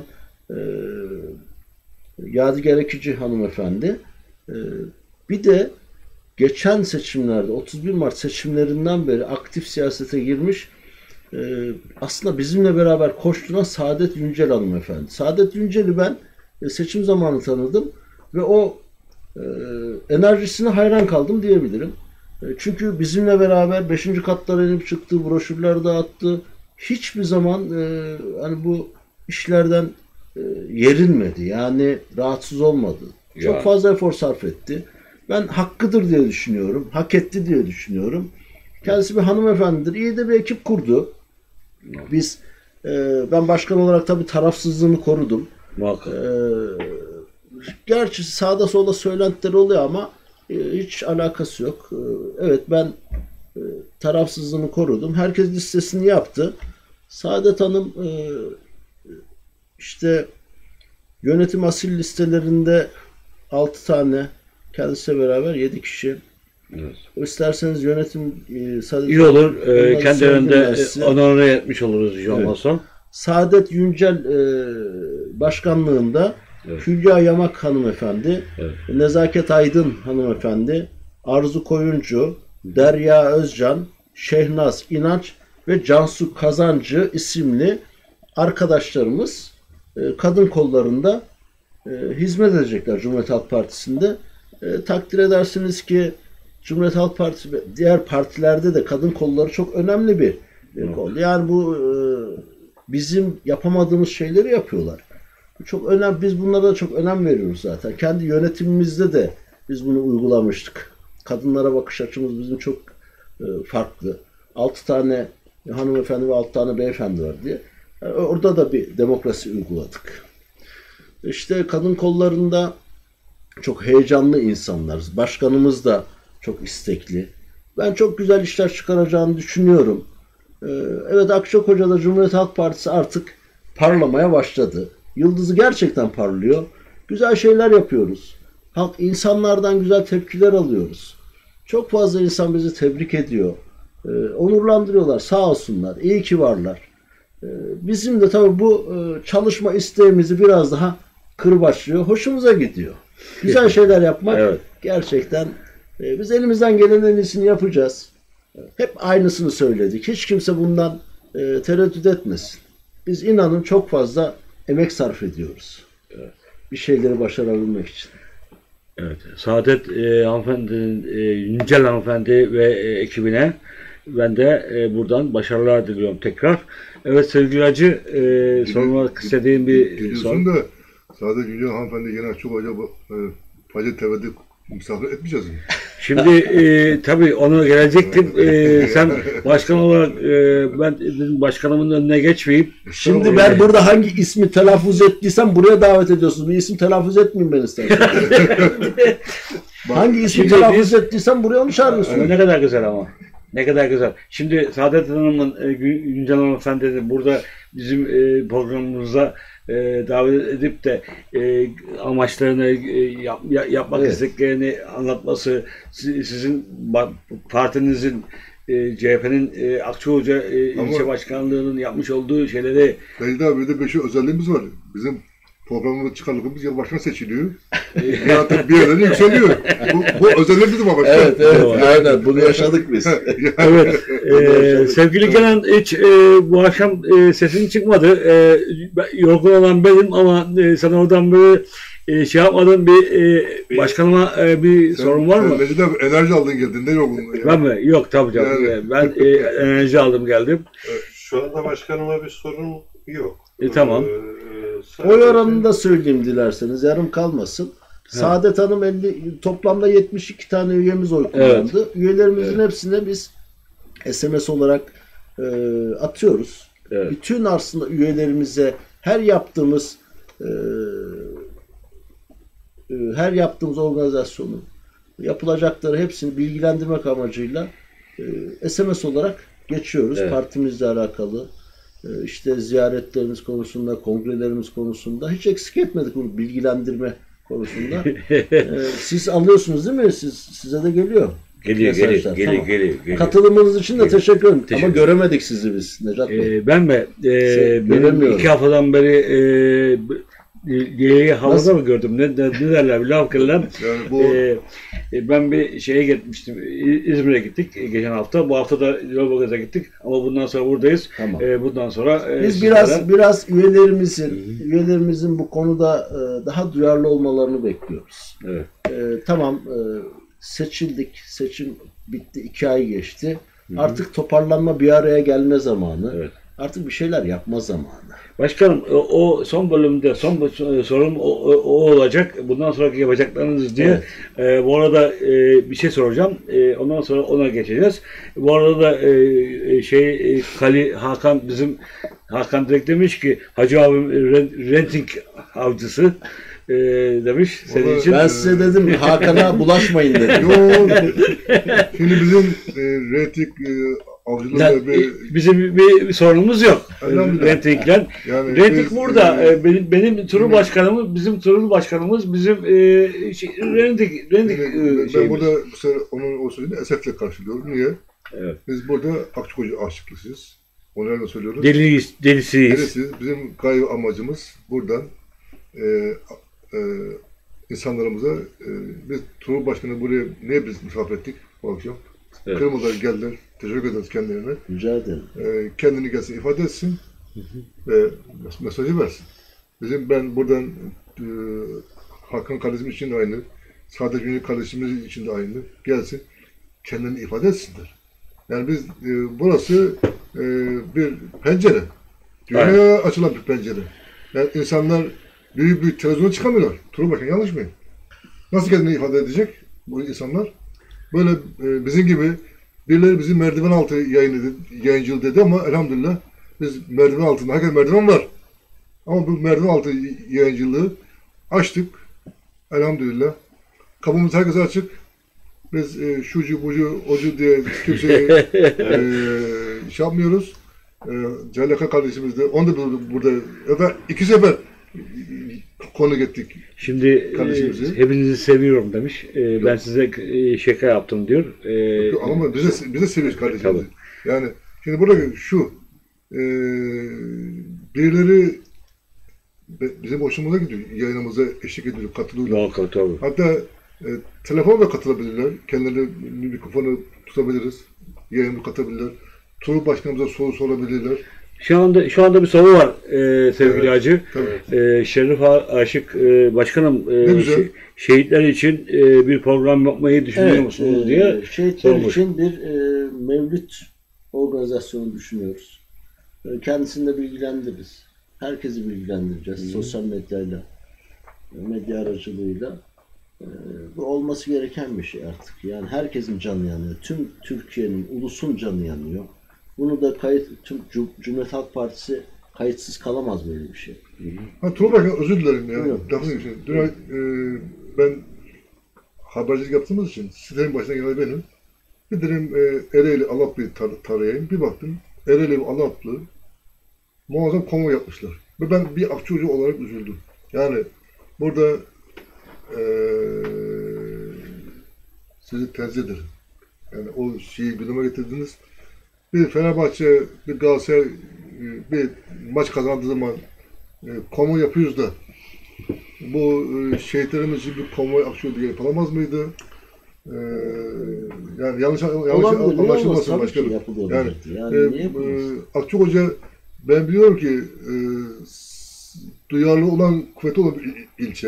Yadigar Ekici hanımefendi. Bir de geçen seçimlerde, 31 Mart seçimlerinden beri aktif siyasete girmiş, aslında bizimle beraber koşturan Saadet Yüncel hanımefendi. Saadet Yüncel'i ben seçim zamanı tanıdım ve o enerjisine hayran kaldım diyebilirim. Çünkü bizimle beraber 5. katlara inip çıktı, broşürler dağıttı. Hiçbir zaman hani bu işlerden yerinmedi. Yani rahatsız olmadı. Çok fazla efor sarf etti. Ben hakkıdır diye düşünüyorum. Hak etti diye düşünüyorum. Kendisi bir hanımefendidir. İyi de bir ekip kurdu. Biz ben başkan olarak tabii tarafsızlığını korudum. Gerçi sağda solda söylentiler oluyor ama hiç alakası yok. Evet, ben tarafsızlığını korudum. Herkes listesini yaptı. Saadet Hanım işte yönetim asil listelerinde 6 tane, kendisiyle beraber 7 kişi. Evet. İsterseniz yönetim sadece İyi olur. Kendilerinde onore etmiş oluruz hiç olmazsa. Evet. Saadet Yüncel başkanlığında evet. Hülya Yamak hanımefendi, evet. Nezaket Aydın hanımefendi, Arzu Koyuncu, Derya Özcan, Şehnaz İnanç ve Cansu Kazancı isimli arkadaşlarımız kadın kollarında hizmet edecekler Cumhuriyet Halk Partisi'nde. Takdir edersiniz ki Cumhuriyet Halk Partisi ve diğer partilerde de kadın kolları çok önemli bir kol. Yani bu bizim yapamadığımız şeyleri yapıyorlar. Çok önemli. Biz bunlara da çok önem veriyoruz zaten. Kendi yönetimimizde de biz bunu uygulamıştık. Kadınlara bakış açımız bizim çok farklı. 6 tane hanımefendi ve 6 tane beyefendi var diye. Yani orada da bir demokrasi uyguladık. İşte kadın kollarında çok heyecanlı insanlar. Başkanımız da çok istekli. Ben çok güzel işler çıkaracağını düşünüyorum. Evet, Akçakoca'da Cumhuriyet Halk Partisi artık parlamaya başladı. Yıldızı gerçekten parlıyor. Güzel şeyler yapıyoruz. Halk, insanlardan güzel tepkiler alıyoruz. Çok fazla insan bizi tebrik ediyor. Onurlandırıyorlar. Sağ olsunlar. İyi ki varlar. Bizim de tabii bu çalışma isteğimizi biraz daha kırbaçlıyor. Hoşumuza gidiyor. Güzel şeyler yapmak evet. Gerçekten biz elimizden gelen en iyisini yapacağız. Hep aynısını söyledik. Hiç kimse bundan tereddüt etmesin. Biz inanın çok fazla emek sarf ediyoruz. Evet. Bir şeyleri başarabilmek için. Evet. Saadet hanımefendinin, Yüncel hanımefendi ve ekibine ben de buradan başarılar diliyorum tekrar. Evet sevgili Hacı, sormak istediğim bir soru. Da Saadet Yüncel hanımefendi gene çok acaba Facet TV'de misafir etmeyeceğiz mi? Şimdi tabii ona gelecektim. Sen başkan olarak ben dedim başkanımın önüne geçmeyeyim. Şimdi ben burada hangi ismi telaffuz ettiysem buraya davet ediyorsunuz. Bir isim telaffuz etmeyeyim ben istersen. Hangi ismi telaffuz ettiysem buraya onu çağırıyorsunuz. Ne kadar güzel ama. Ne kadar güzel. Şimdi Saadet Hanım'ın, Yüncel Hanımefendi burada bizim programımıza davet edip de amaçlarını yapmak evet. istediklerini anlatması, sizin partinizin CHP'nin Akçakoca ilçe başkanlığının yapmış olduğu şeyleri... Beyda abi de 5 özelliğimiz var. Bizim programımızda çıkarlığımız yıl başına seçiliyor. Artık bir yerlere yükseliyor. Bu özelliğimiz mi başkan? Evet, evet. Aynen. Bunu yaşadık biz. Evet. Sevgili Kenan, hiç bu akşam sesin çıkmadı. Yorgun olan benim ama sen oradan böyle şey yapmadın, bir başkanıma bir sorun var mı? Sen de enerji aldın geldin. Ne yorgunluğu? Ben mi? Yok tabii canım. Yani. Ben enerji aldım geldim. Şu anda başkanıma bir sorun yok. Tamam. Oy oranını da söyleyeyim dilerseniz. Yarım kalmasın. Ha. Saadet Hanım toplamda 72 tane üyemiz oy kullandı. Evet. Üyelerimizin evet. hepsine biz SMS olarak atıyoruz. Evet. Bütün aslında üyelerimize her yaptığımız organizasyonun yapılacakları hepsini bilgilendirmek amacıyla SMS olarak geçiyoruz. Evet. Partimizle alakalı. İşte ziyaretlerimiz konusunda, kongrelerimiz konusunda hiç eksik etmedik bu bilgilendirme konusunda. Siz alıyorsunuz değil mi? Size de geliyor. Geliyor. Tamam. Katılımınız için de teşekkür ederim. Ama göremedik sizi biz Necat Bey. Ben mi? Benim göremiyorum. 2 haftadan beri Dileği havada mı gördüm? Ne derler? Bir laf kırılan. Yani bu Ben bir şeye gitmiştim. İzmir'e gittik geçen hafta. Bu hafta da Lüleburgaz'a gittik. Ama bundan sonra buradayız. Tamam. Bundan sonra Biz sizlerden- biraz üyelerimizin bu konuda daha duyarlı olmalarını bekliyoruz. Evet. Tamam, seçildik. Seçim bitti. 2 ay geçti. Artık toparlanma, bir araya gelme zamanı. Evet. Artık bir şeyler yapma zamanı. Başkanım o son bölümde son sorum o olacak. Bundan sonraki yapacaklarınız diye. Bu arada bir şey soracağım. Ondan sonra ona geçeceğiz. Bu arada da bizim Hakan direkt demiş ki Hacı abim renting avcısı demiş. Senin için. Ben size dedim Hakan'a bulaşmayın dedim. yok. Şimdi bizim reyting avcılığında Bizim bir sorunumuz yok. Elhamdülillah. Renting'den. Yani Renting biz, burada. Benim turul başkanımız, bizim turul başkanımız, bizim renting ben burada bu sefer onun o sözünü esefle karşılıyorum. Niye? Evet. Biz burada Akçakoca aşıklısıyız. Onlara da söylüyoruz. Delisiyiz. Delisiyiz. Bizim gayrı amacımız buradan insanlarımıza biz Turul Başkanı buraya niye biz misafir ettik bu akşam? Evet. Kırmadan geldiler. Teşekkür ederiz kendilerine. Rica ederim. Kendini gelsin ifade etsin ve mesajı versin. Ben buradan Hakan kardeşim için de aynı, Saadet Güney kardeşimiz için de aynı. Gelsin, kendini ifade etsinler. Yani biz burası bir pencere. Dünyaya açılan bir pencere. Yani insanlar büyük televizyona çıkamıyorlar. Turul Başkan yanlış mıyım? Nasıl kendini ifade edecek bu insanlar? Böyle bizim gibi birileri bizi merdiven altı yayıncılığı dedi ama elhamdülillah biz merdiven altında, herkes merdiven var. Ama bu merdiven altı yayıncılığı açtık. Elhamdülillah. Kapımız herkese açık. Biz şucu bucu ocu diye kimseyi şey yapmıyoruz. Cellaka kardeşimiz de onu da burada 2 sefer konu gittik. Şimdi hepinizi seviyorum demiş. Ben size şaka yaptım diyor. Ama biz de seviyoruz kardeşimizi. Yani şimdi burada şu birileri bizim hoşumuza gidiyor. Yayınımıza eşlik ediyor, katılıyorlar. Muhakkak tabii. Hatta telefonla katılabilirler. Kendileri mikrofonu tutabiliriz. Yayını katabilirler. Turul Başkanımıza soru sorabilirler. Şu anda bir soru var sevgili Hacı. Tabii. Şerif Aşık Başkanım şehitler için bir program yapmayı düşünüyor musunuz diye Şehitler sormuş. için bir mevlüt organizasyonu düşünüyoruz. Kendisini de bilgilendiririz. Herkesi bilgilendireceğiz sosyal medyayla, medya aracılığıyla. Bu olması gereken bir şey artık. Yani herkesin canı yanıyor. Tüm Türkiye'nin, ulusun canı yanıyor. Bunu da tüm Cumhuriyet Halk Partisi kayıtsız kalamaz böyle bir şey. Turul Başkan özür dilerim ya. Yok. Lafını geçeyim. Dün ben habercilik yaptığımız için sitenin başına gelen benim. Bir dedim Ereğli Alaplı'yı tarayayım. Bir baktım Ereğli Alaplı muazzam konvoy yapmışlar. Ve ben bir Akçakoca olarak üzüldüm. Yani burada sizi tenzih ederim. Yani o şeyi gündeme getirdiniz. Bir Fenerbahçe, bir Galatasaray bir maç kazandığı zaman konvoy yapıyoruz da bu şehitlerimiz için bir konvoy Akçakoca yapılamaz mıydı? Yani yanlış anlaşılmasın başkanım. Yani Akçakoca ben biliyorum ki duyarlı olan, kuvvetli olan bir ilçe.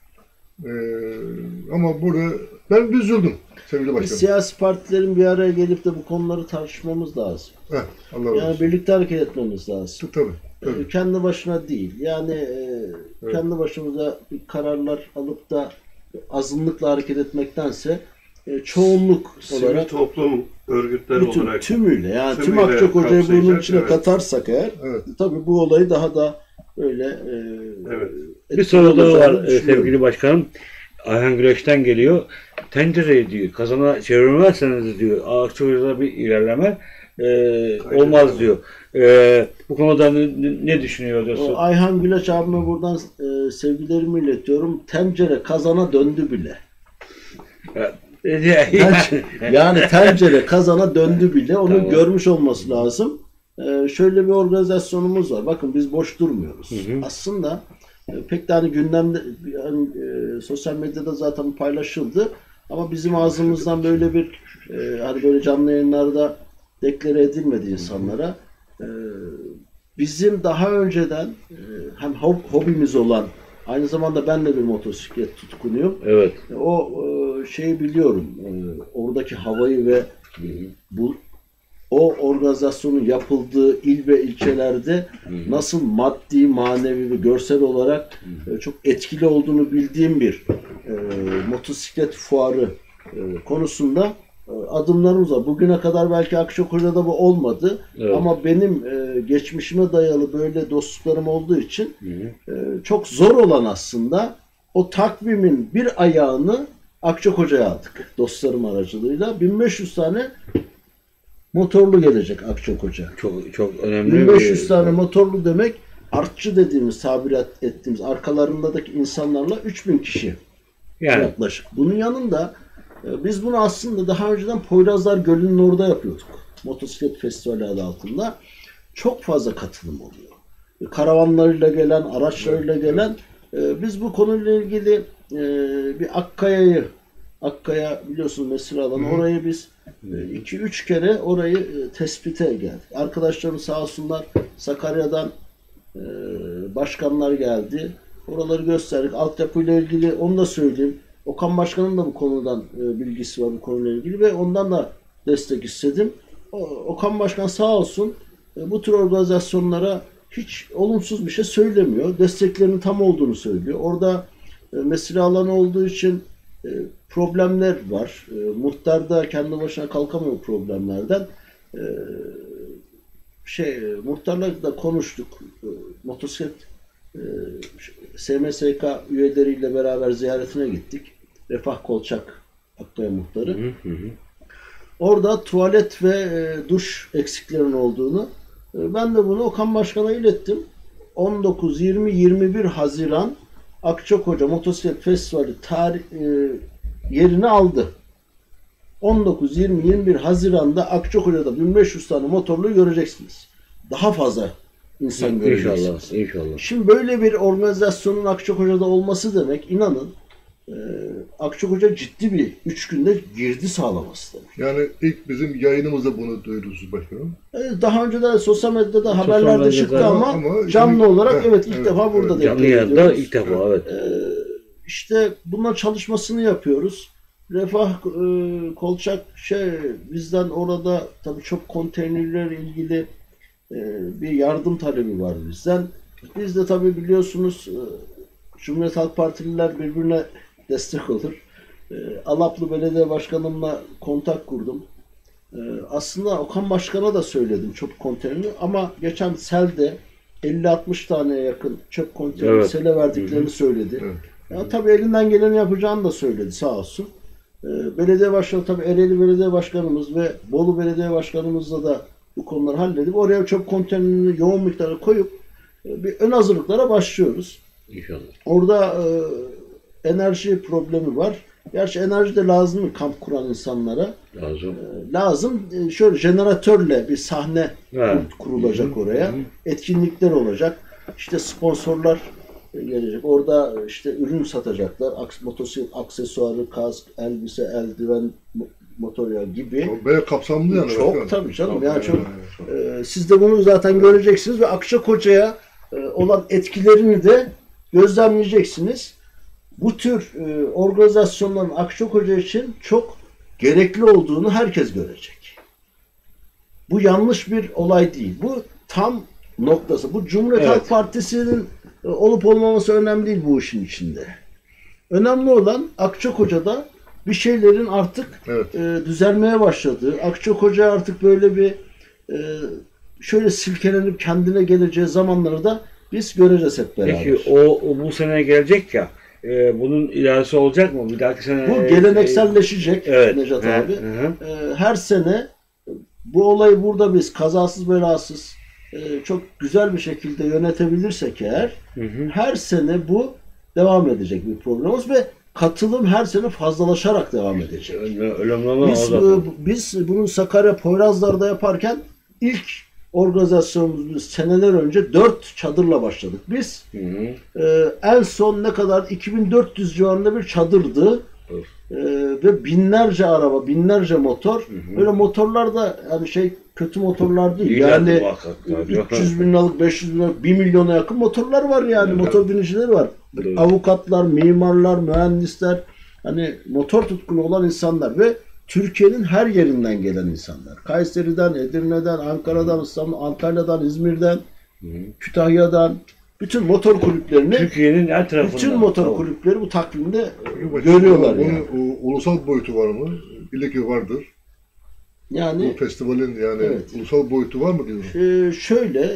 Ama burada ben bir üzüldüm sevgili başkanım. Siyasi partilerin bir araya gelip de bu konuları tartışmamız lazım. Allah razı Yani olsun. birlikte hareket etmemiz lazım. Tabii. Kendi başına değil. Yani kendi başımıza kararlar alıp da azınlıkla hareket etmektense çoğunluk Sivil olarak toplum örgütleri olarak tümüyle yani tüm tümüyle Akçakoca'yı bunun kapsayacak, içine katarsak eğer tabii bu olayı daha da öyle bir soru daha var sevgili başkanım. Ayhan Güneş'ten geliyor. tencereyi diyor kazana çevirmezseniz diyor Akçakoca'da bir ilerleme olmaz diyor. Bu konuda ne düşünüyorsun? Ayhan Güleç abime buradan sevgilerimi iletiyorum. Tencere kazana döndü bile. Yani tencere kazana döndü bile. Onu Tamam. görmüş olması lazım. Şöyle bir organizasyonumuz var. Bakın biz boş durmuyoruz. Aslında pek de hani gündemde yani, sosyal medyada zaten paylaşıldı. Ama bizim ağzımızdan böyle bir hani böyle canlı yayınlarda deklare edilmedi insanlara. Bizim daha önceden hem hobimiz olan aynı zamanda ben de bir motosiklet tutkunuyum. Evet. O şeyi biliyorum. Oradaki havayı ve o organizasyonun yapıldığı il ve ilçelerde nasıl maddi, manevi ve görsel olarak çok etkili olduğunu bildiğim bir motosiklet fuarı konusunda adımlarımız var. Bugüne kadar belki Akçakoca'da bu olmadı. Evet. Ama benim geçmişime dayalı böyle dostluklarım olduğu için çok zor olan aslında o takvimin bir ayağını Akçakoca'ya aldık. Dostlarım aracılığıyla. 1500 tane motorlu gelecek Akçakoca. Çok önemli. 1500 tane motorlu demek artçı dediğimiz, tabir ettiğimiz arkalarındaki insanlarla 3000 kişi yani yaklaşık. Bunun yanında biz bunu aslında daha önceden Poyrazlar Gölü'nün orada yapıyorduk. Motosiklet festivali adı altında. Çok fazla katılım oluyor. Karavanlarıyla gelen, araçlarıyla gelen. Biz bu konuyla ilgili bir Akkaya biliyorsunuz mesire alanı. Orayı biz 2-3 kere orayı tespite geldik. Arkadaşlarım sağ olsunlar Sakarya'dan başkanlar geldi. Oraları gösterdik. Altyapıyla ilgili onu da söyleyeyim. Okan Başkan'ın da bu konudan bilgisi var bu konuyla ilgili ve ondan da destek istedim. Okan Başkan sağ olsun bu tür organizasyonlara hiç olumsuz bir şey söylemiyor. Desteklerinin tam olduğunu söylüyor. Orada mesire alanı olduğu için problemler var. Muhtar da kendi başına kalkamıyor problemlerden. Muhtarla da konuştuk. Motosiklet SMSK üyeleriyle beraber ziyaretine gittik. Refah Kolçak Akkaya muhtarı. Orada tuvalet ve duş eksiklerinin olduğunu ben de bunu Okan Başkan'a ilettim. 19, 20, 21 Haziran Akçakoca Motosiklet Festivali yerini aldı. 19, 20, 21 Haziran'da Akçakoca'da 1500 tane motorlu göreceksiniz. Daha fazla insan göreceksiniz. İnşallah. Şimdi böyle bir organizasyonun Akçakoca'da olması demek inanın Akçakoca ciddi bir 3 günde girdi sağlaması demek. Yani ilk bizim yayınımızda bunu duyururuz başkanım. Daha önce de sosyal medyada haberlerde medyada çıktı ama ama canlı olarak evet, ilk evet, defa burada evet. denk Canlı yayında geliyoruz. ilk defa evet. İşte bunlar çalışmasını yapıyoruz. Refah Kolçak bizden orada tabii çok konteynerlerle ilgili bir yardım talebi var bizden. Biz de tabii biliyorsunuz Cumhuriyet Halk Partililer birbirine destek olur. Alaplı Belediye Başkanımla kontak kurdum. Aslında Okan Başkan'a da söyledim çöp konteynerini ama geçen selde 50-60 taneye yakın çöp konteyneri Evet. sele verdiklerini söyledi. Evet. Ya, tabii elinden geleni yapacağını da söyledi sağ olsun. Belediye başkanı tabii Ereğli Belediye Başkanımız ve Bolu Belediye Başkanımızla da bu konuları halledip oraya çöp konteynerini yoğun miktarda koyup bir ön hazırlıklara başlıyoruz. İnşallah. Orada enerji problemi var. Gerçi enerji de lazım mı kamp kuran insanlara? Lazım. Lazım. Şöyle jeneratörle bir sahne Evet. kurulacak oraya. Etkinlikler olacak. İşte sponsorlar gelecek. Orada işte ürün satacaklar. Motosiklet aksesuarı, kask, elbise, eldiven, motor yağı gibi. Bayağı kapsamlı yani. Çok başkanım. tabii canım. Tabii, Yani çok evet. siz de bunu zaten göreceksiniz ve Akçakoca'ya olan etkilerini de gözlemleyeceksiniz. Bu tür organizasyonların Akçakoca için çok gerekli olduğunu herkes görecek. Bu yanlış bir olay değil. Bu tam noktası. Bu Cumhuriyet Halk Partisi'nin olup olmaması önemli değil bu işin içinde. Önemli olan Akçakoca'da bir şeylerin artık düzelmeye başladığı, Akçakoca artık böyle bir şöyle silkelenip kendine geleceği zamanları da biz göreceğiz hep beraber. Peki o bu sene gelecek ya bunun ilerisi olacak mı? Bir dahaki sene Bu gelenekselleşecek evet. Necat Evet. abi. Hı. Her sene bu olayı burada biz kazasız belasız çok güzel bir şekilde yönetebilirsek eğer her sene bu devam edecek bir programımız ve katılım her sene fazlalaşarak devam edecek. Biz bunu Sakarya Poyrazlar'da yaparken ilk organizasyonumuz seneler önce 4 çadırla başladık. Biz en son ne kadar 2400 civarında bir çadırdı. Ve binlerce araba, binlerce motor. Böyle motorlar da yani kötü motorlar değil. Yani 300 bin liralık, 500 bin liralık, 1 milyona yakın motorlar var yani. Motor binicileri var. Avukatlar, mimarlar, mühendisler, hani motor tutkunu olan insanlar ve Türkiye'nin her yerinden gelen insanlar. Kayseri'den, Edirne'den, Ankara'dan, İstanbul, Antalya'dan, İzmir'den, Kütahya'dan, bütün motor kulüplerini, Türkiye'nin her tarafından. bütün motor kulüpleri bu takvimde görüyorlar bunun yani. ulusal boyutu var mı? İllaki vardır. Yani Bu festivalin evet. ulusal boyutu var mı diyorum? Şöyle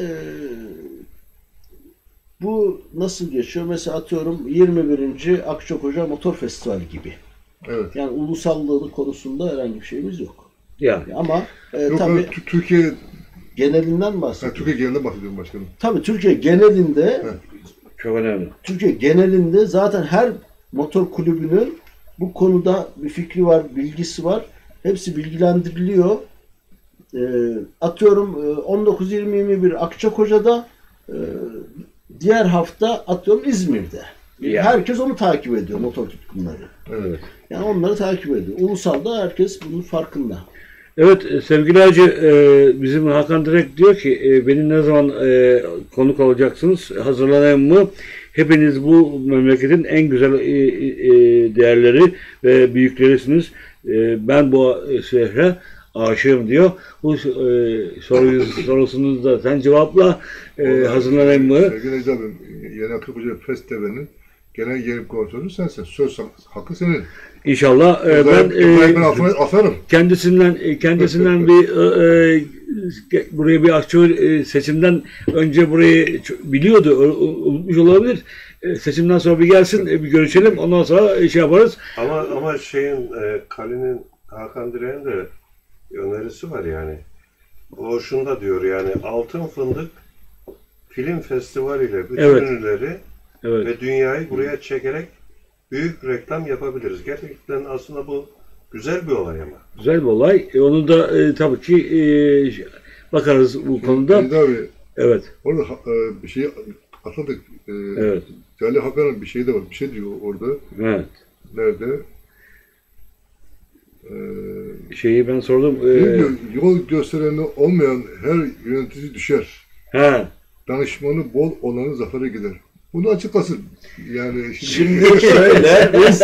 bu nasıl geçiyor? Mesela atıyorum 21. Akçakoca Motor Festivali gibi. Evet. Yani ulusallığının konusunda herhangi bir şeyimiz yok. Yani. Ama Yok, tabii Türkiye genelinden bahsediyorum. Türkiye genelinde bahsediyorum başkanım. Tabii Türkiye genelinde Çok önemli. Türkiye genelinde zaten her motor kulübünün bu konuda bir fikri var, bilgisi var. Hepsi bilgilendiriliyor. Atıyorum 19-20-21 Akçakoca'da, diğer hafta atıyorum İzmir'de. Yani. Herkes onu takip ediyor, motor tutkunları. Evet. Yani onları takip ediyor. Ulusalda herkes bunun farkında. Evet sevgili Hacı, bizim Hakan Direkt diyor ki beni ne zaman konuk olacaksınız, hazırlanayım mı? Hepiniz bu memleketin en güzel değerleri ve büyüklerisiniz. Ben bu şehre aşığım diyor. Bu sorusunu da sen cevapla, hazırlanayım mı? Sevgili Necdet abi, Yeni Akçakoca Festival'in genel yayın koordinatörü sensin. Söz hakkı senin. İnşallah. Ben atarım. Kendisinden bir buraya bir aktör seçimden önce burayı biliyordu, unutmuş olabilir. Seçimden sonra bir gelsin, bir görüşelim, ondan sonra şey yaparız. Ama Kali'nin, Hakan Direğin de önerisi var yani. O şunu da diyor yani, Altın Fındık Film Festivali ile bütün ünlüleri ve dünyayı buraya çekerek büyük reklam yapabiliriz. Gerçekten aslında bu güzel bir olay ama. Güzel bir olay. Onu da tabii ki bakarız bu konuda. Abi, evet. Orada bir şey atladık. Evet. Değerli Hakan'ın bir şey de var. Bir şey diyor orada. Evet. Nerede? Şeyi ben sordum. Diyor, yol göstereni olmayan her yönetici düşer. He. Danışmanı bol olanı zafere gider. Bunu açıklasın. Yani Şimdi şöyle biz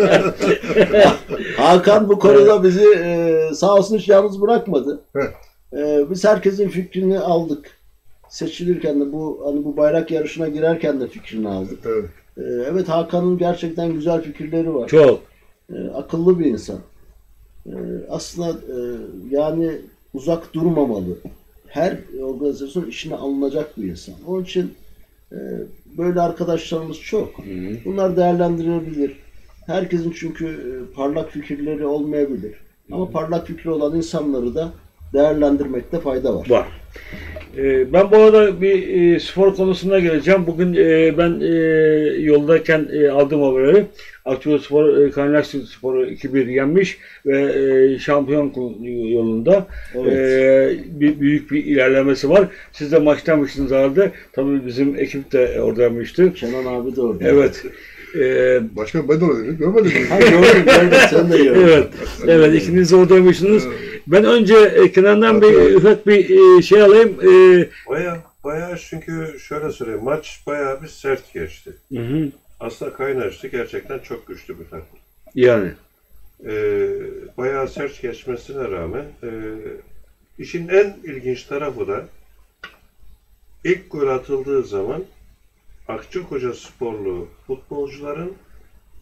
Hakan bu konuda bizi sağ olsun hiç yalnız bırakmadı. Biz herkesin fikrini aldık. Seçilirken de bu bayrak yarışına girerken de fikrini aldık. Evet. Evet, Hakan'ın gerçekten güzel fikirleri var. Çok. Akıllı bir insan. Aslında yani uzak durmamalı. Her organizasyon işine alınacak bir insan. Onun için böyle arkadaşlarımız çok. Bunlar değerlendirilebilir. Herkesin çünkü parlak fikirleri olmayabilir. Ama parlak fikri olan insanları da değerlendirmekte fayda var. Var. Ben bu arada bir spor konusuna geleceğim. Bugün ben yoldayken aldığım haberi, Akçakoca Spor, Kaynaşlı Spor'u 2-1 yenmiş ve şampiyon yolunda büyük bir ilerlemesi var. Siz de maçtanmışsınız herhalde. Tabii bizim ekip de oradaymıştı. Kenan abi de orada. Evet. Başkan ben de oradaydım. Görmedin mi? Gördüm. Sen de gördün. Evet, ikiniz de oradaymışsınız. Ben önce Kenan'dan bir ufak bir şey alayım. Bayağı çünkü şöyle söyleyeyim, maç bayağı bir sert geçti. Aslında Kaynaşlı gerçekten çok güçlü bir takım. Yani. Bayağı sert geçmesine rağmen işin en ilginç tarafı da ilk gol atıldığı zaman Akçakoca sporlu futbolcuların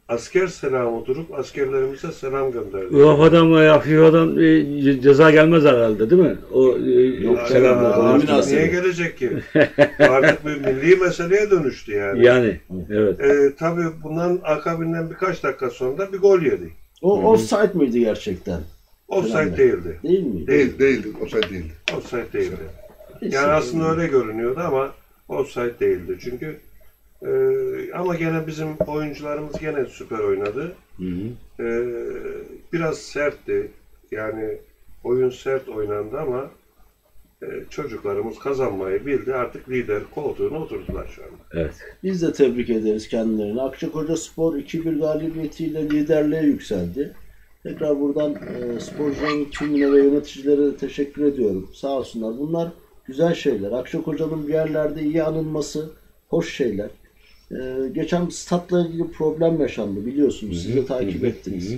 asker selamı durup askerlerimize selam gönderdi. UEFA'dan veya FIFA'dan ceza gelmez herhalde değil mi? O Yok, selamla canım, konuştuk. münasebet. Niye gelecek ki? Artık bir milli meseleye dönüştü yani. Yani evet. Tabii bundan akabinden birkaç dakika sonra bir gol yedi. O offside miydi gerçekten? Offside Herhalde. değildi. Değil miydi? Değildi. Offside değildi. Offside değildi. Neyse. Yani aslında öyle görünüyordu ama offside değildi. Çünkü ama gene bizim oyuncularımız gene süper oynadı. Hı hı. Biraz sertti. Yani oyun sert oynandı ama çocuklarımız kazanmayı bildi. Artık lider koltuğuna oturdular şu anda. Evet. Biz de tebrik ederiz kendilerini. Akçakocaspor 2-1 galibiyetiyle liderliğe yükseldi. Tekrar buradan sporcunun tümüne ve yöneticilere de teşekkür ediyorum. Sağ olsunlar. Bunlar güzel şeyler. Akçakoca'nın bir yerlerde iyi anılması hoş şeyler. Geçen statla ilgili problem yaşandı biliyorsunuz. Siz de takip ettiniz.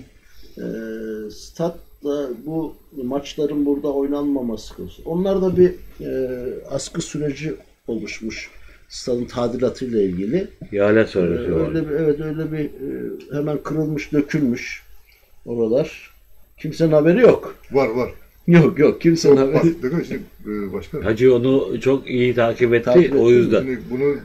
Statla bu maçların burada oynanmaması konusu. Onlar da bir askı süreci oluşmuş. Stadın tadilatıyla ilgili. İhale sorusu var. Öyle bir, evet öyle bir hemen kırılmış, dökülmüş oralar. Kimsenin haberi yok. Var. Yok kimsenin Bak, haberi. bakın şimdi başkan. Hacı onu çok iyi takip etti. Takip etti. O yüzden. Şimdi bunu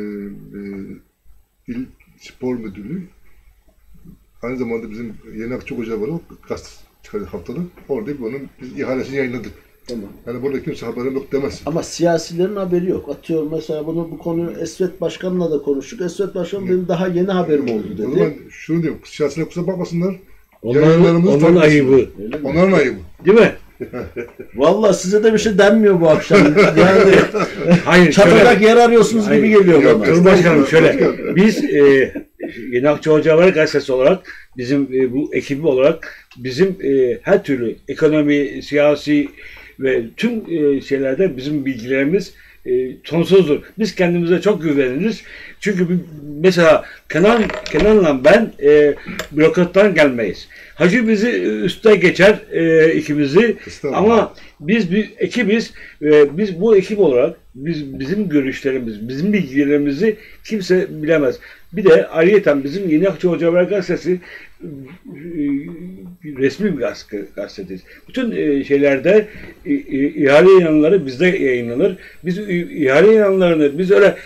İl Spor Müdürlüğü aynı zamanda bizim Yeni Akçakoca var o gazete çıkardı haftalık. Orada bunun biz ihalesini yayınladık. Tamam. Yani burada kimse haberim yok demez. Ama siyasilerin haberi yok. Atıyorum mesela bu konuyu Esvet Başkan'la da konuştuk. Esvet Başkan benim daha yeni haberim oldu O zaman dedi. şunu diyorum, siyasiler kusura bakmasınlar. Onların takip ayıbı. etsinler. Onların ayıbı. Değil mi? Vallahi size de bir şey denmiyor bu akşam. Yani Hayır. çatacak yer arıyorsunuz gibi geliyor Yok, bana. Cumhurbaşkanım şöyle. Biz Yeni Akçakoca Gazetesi olarak bizim bu ekibi olarak bizim her türlü ekonomi, siyasi ve tüm şeylerde bizim bilgilerimiz sonsuzdur. Biz kendimize çok güveniriz. Çünkü mesela Kenan'la ben bürokrattan gelmeyiz. Hacı bizi üste geçer ikimizi ama biz bir ekibiz. Biz bu ekip olarak bizim görüşlerimiz, bizim bilgilerimizi kimse bilemez. Bir de ayrıyeten bizim Yeni Akçakoca Gazetesi resmi bir gazetedir. Bütün şeylerde ihale ilanları bizde yayınlanır. Biz ihale ilanlarını biz öyle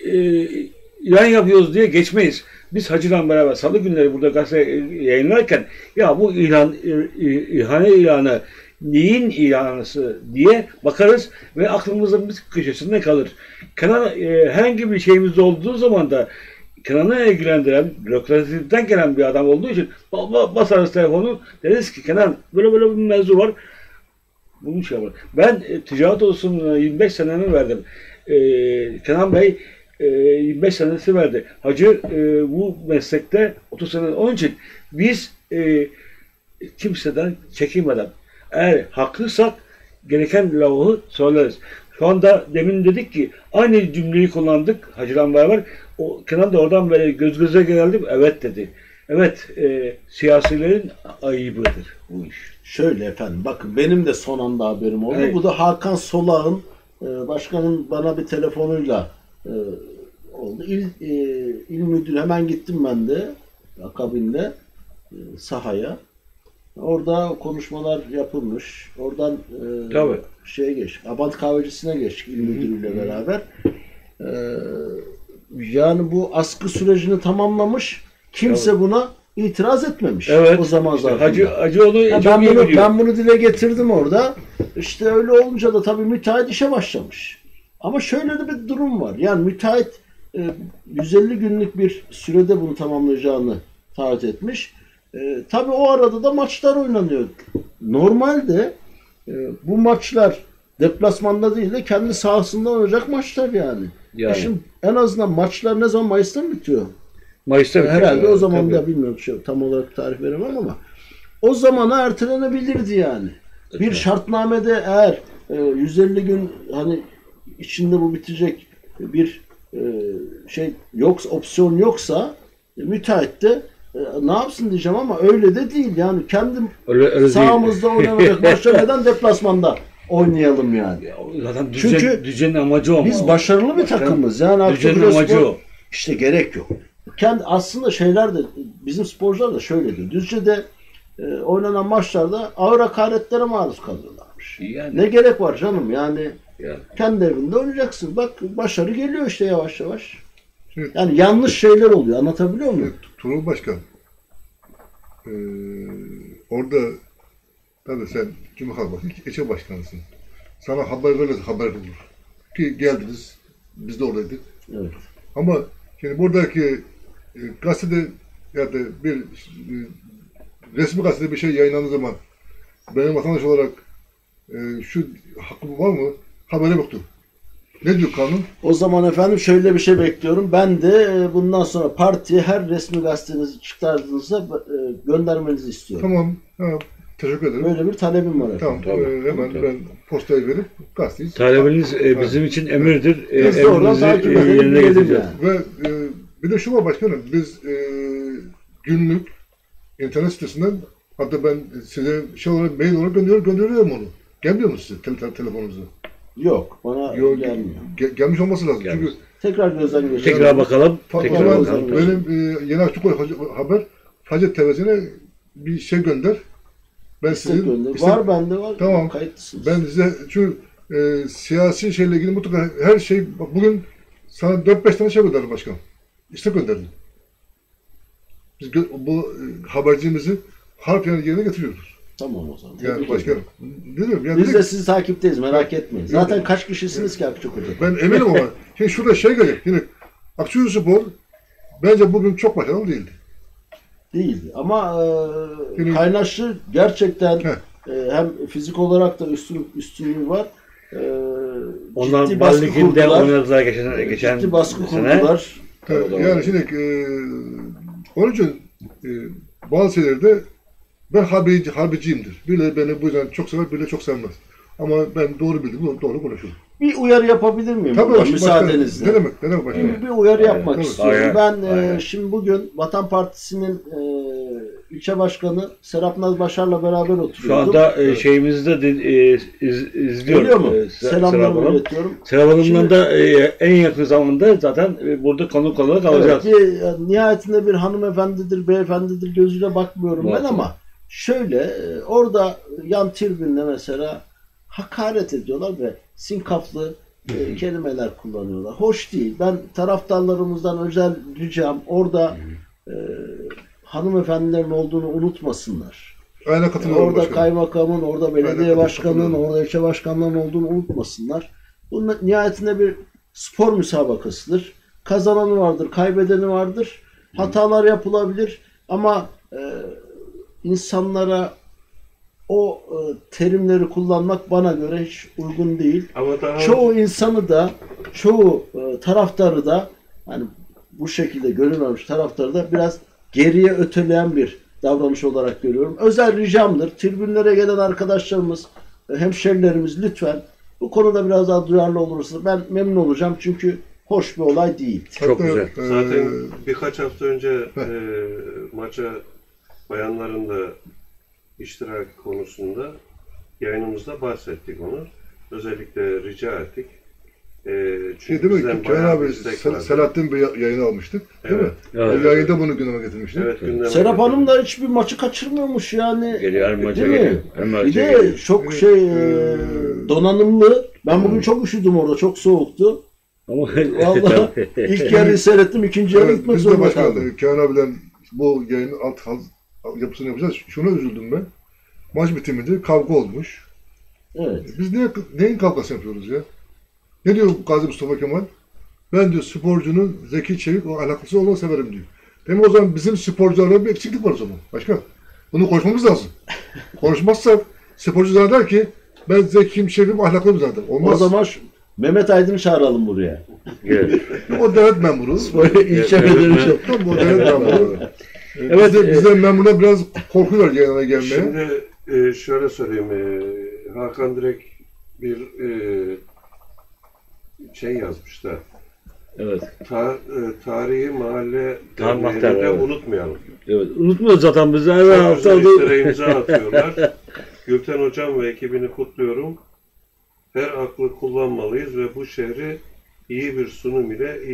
ilan yapıyoruz diye geçmeyiz. Biz Hacı'dan beraber salı günleri burada gazete yayınlarken ya bu ihale ilanı neyin ilanısı diye bakarız ve aklımızın bir köşesinde kalır. Kenan herhangi bir şeyimiz olduğu zaman da Kenan'ı ilgilendiren, bürokrasiden gelen bir adam olduğu için basarız telefonu, deriz ki Kenan böyle bir mevzu var. Bunu şey yapalım. Ben ticaret odasına 25 senemi verdim. Kenan Bey 25 senesi verdi. Hacı bu meslekte 30 sene. Onun için biz kimseden çekinmeden eğer haklıysak gereken lafı söyleriz. Şu anda demin dedik ki aynı cümleyi kullandık Hacı'dan beraber. O Kenan da oradan böyle göz göze geldi. Evet dedi. Evet, siyasilerin ayıbıdır bu iş. Şöyle efendim, bakın benim de son anda haberim oldu. Evet. Bu da Hakan Solak'ın başkanın bana bir telefonuyla oldu. İl müdürü hemen gittim ben de akabinde sahaya. Orada konuşmalar yapılmış. Oradan Tabii. şeye geçtik. Abant kahvecisine geçtik il müdürüyle beraber. Yani bu askı sürecini tamamlamış. Kimse buna itiraz etmemiş. Evet. O zaman İşte zaten. Hacı onu Ya çok iyi biliyor. ben bunu dile getirdim orada. İşte öyle olunca da tabii müteahhit işe başlamış. Ama şöyle de bir durum var. Yani müteahhit 150 günlük bir sürede bunu tamamlayacağını taahhüt etmiş. Tabii o arada da maçlar oynanıyor. Normalde bu maçlar deplasmanda değil de kendi sahasında oynayacak maçlar yani. Yani. Şimdi en azından maçlar ne zaman Mayıs'ta mı bitiyor? Mayıs'ta Herhalde o zaman tabii. da bilmiyorum tam olarak tarih veremem ama o zamana ertelenebilirdi yani. Bir şartnamede eğer 150 gün hani içinde bu bitecek bir şey yoksa, opsiyon yoksa müteahhit de ne yapsın diyeceğim ama öyle de değil yani kendim Öyle sahamızda oynanacak maçta neden deplasmanda oynayalım yani. Zaten Çünkü düzenin amacı o. Biz başarılı bir takımız yani Düzenin amacı Akçakocaspor o. işte gerek yok. Aslında şeyler de bizim sporcular da şöyledir. Düzce'de oynanan maçlarda ağır hakaretlere maruz kalıyorlarmış. Yani. Ne gerek var canım yani Yani. kendi evinde oynayacaksın. Bak başarı geliyor işte yavaş yavaş. Şimdi, Yani yanlış şeyler oluyor. Anlatabiliyor muyum? Tuğrul Başkan, orada tabii sen Cumhurbaşkanı Başkanı, ilçe başkanısın. Sana haber verirse haber olur. Ki geldiniz, biz de oradaydık. Evet. Ama şimdi buradaki gazetede ya da bir resmi gazetede bir şey yayınlandığı zaman benim vatandaş olarak şu hakkım var mı? Habere yoktu. Ne diyor kanun? O zaman efendim şöyle bir şey bekliyorum. Ben de bundan sonra partiye her resmi gazetenizi çıkardığınızda göndermenizi istiyorum. Tamam. Ha, teşekkür ederim. Böyle bir talebim var efendim. Tamam. Tabii, Hemen tabii. ben postayı verip gazeteyi... Talebiniz bizim için emirdir. Biz de oradan takip Emrinizi edelim, yerine gidelim getireceğiz. yani. Ve bir de şu var başkanım, biz günlük internet sitesinden, hatta ben size şey olarak, mail olarak gönderiyorum onu. Gelmiyor mu size telefonunuza? Yok, bana Yok, gelmiyor. gelmiş olması lazım. Gelmiş. Çünkü Tekrar gözden geçirelim. Tekrar bakalım. o Tekrar zaman bakalım. benim Yeni Açık Haber Hacet TV'sine bir şey gönder. Ben sizin... Gönder. Var bende var. Tamam. Kayıtlısınız. Ben size şu siyasi şeyle ilgili mutlaka her şey, bugün sana 4-5 tane şey gönderdim başkanım. İşte gönderdim. Biz bu habercimizi harf yerine getiriyoruz. Tamam o zaman. Yani Tebrik başkanım. ederim. Dedim, yani Biz de sizi takipteyiz, merak etmeyin. Zaten Yok. kaç kişisiniz ki Akçak Hoca? ben eminim ama şimdi şurada şey gelecek. Yine Akçayspor bence bugün çok başarılı değildi. Değil. Ama Şimdi- Kaynaşlı gerçekten Heh. hem fizik olarak da üstünlüğü var. Onlar Ciddi Bal baskı Ligi'nde kurdular. oynadılar geçen Ciddi baskı sene. kurdular. Yani şimdi onun için bazı şeylerde ben harbiciyimdir. Birileri beni bu yüzden çok sever, birileri çok sevmez. Ama ben doğru bildiğim doğru konuşurum. Bir uyarı yapabilir miyim? Tabii burada, başkanım. müsaadenizle. Ne demek başkanım? Bir uyarı yapmak Evet. istiyorum. Aynen, Ben aynen. şimdi bugün Vatan Partisi'nin ilçe başkanı Serap Naz Başar'la beraber Şu oturuyordum. anda şeyimizde de izliyor. Geliyor mu? Serap Selamlarımı Hanım. iletiyorum. Serap Hanım'la Şimdi- da en yakın zamanda zaten burada konuk olarak alacağız. Evet, nihayetinde bir hanımefendidir, beyefendidir gözüyle bakmıyorum ben Muhakkak. ama şöyle orada yan tribünde mesela hakaret ediyorlar ve sinkaflı kelimeler kullanıyorlar. Hoş değil. Ben taraftarlarımızdan özel ricam orada hanımefendilerin olduğunu unutmasınlar. Aynen katılıyorum Orada başkanım. kaymakamın, orada belediye Aynen, başkanının, katılıyorum. orada ilçe başkanlarının olduğunu unutmasınlar. Bunun nihayetinde bir spor müsabakasıdır. Kazananı vardır, kaybedeni vardır. Hatalar yapılabilir ama insanlara o terimleri kullanmak bana göre hiç uygun değil. Ama daha Çoğu insanı da, çoğu taraftarı da hani bu şekilde görünmemiş taraftarı da biraz geriye öteleyen bir davranış olarak görüyorum. Özel ricamdır. Tribünlere gelen arkadaşlarımız, hemşerilerimiz lütfen bu konuda biraz daha duyarlı olursa ben memnun olacağım. Çünkü hoş bir olay değil. Çok Hatta, güzel. zaten birkaç hafta önce maça bayanların da iştirak konusunda yayınımızda bahsettik onu. Özellikle rica ettik. Çünkü Şey değil mi? bizden Kenan bayağı abi, bir istek vardı. Selahattin Bey yayını almıştık. Değil Evet. mi? Evet. O yayında bunu gündeme getirmiştik. Evet, gündeme Serap Hanım getirdik. da hiçbir maçı kaçırmıyormuş yani. Geliyor, her maça Değil mi? geliyor. Her maça Bir de geliyor. çok donanımlı. Ben bugün çok üşüdüm orada. Çok soğuktu. Ama Vallahi ilk yarıyı seyrettim. İkinci yarı Evet, gitmek biz de zorunda başkanım, kaldım. Kenan abiyle bu yayının yapısını yapacağız. Şuna üzüldüm ben. Maç bitiminde kavga olmuş. Evet. Biz neyin kavgası yapıyoruz ya? Ne diyor Gazi Mustafa Kemal? Ben diyor sporcunun zeki, çevik, o alakası olduğunu severim diyor. Demek o zaman bizim sporcularda bir eksiklik var o zaman. Başkan. Bunu konuşmamız lazım. Konuşmazsak sporcu zanneder ki ben zekiyim, çevik'im, ahlaklıyım zaten. Olmaz. O zaman Mehmet Aydın'ı çağıralım buraya. Gel. O devlet memuru. İlçe bedeli şey. Tam o devlet memuru. Evet, Bizden memurlar biraz korkuyorlar yanına gelmeye. Şimdi şöyle söyleyeyim. Hakan direkt bir şey yazmış da Evet. tarihi mahalle Tarih derneğini mahtar, de evet. unutmayalım. Evet. Unutmuyoruz zaten biz. Her Çok hafta güzel işlere imza atıyorlar. Gülten Hocam ve ekibini kutluyorum. Her aklı kullanmalıyız ve bu şehri iyi bir sunum ile iyi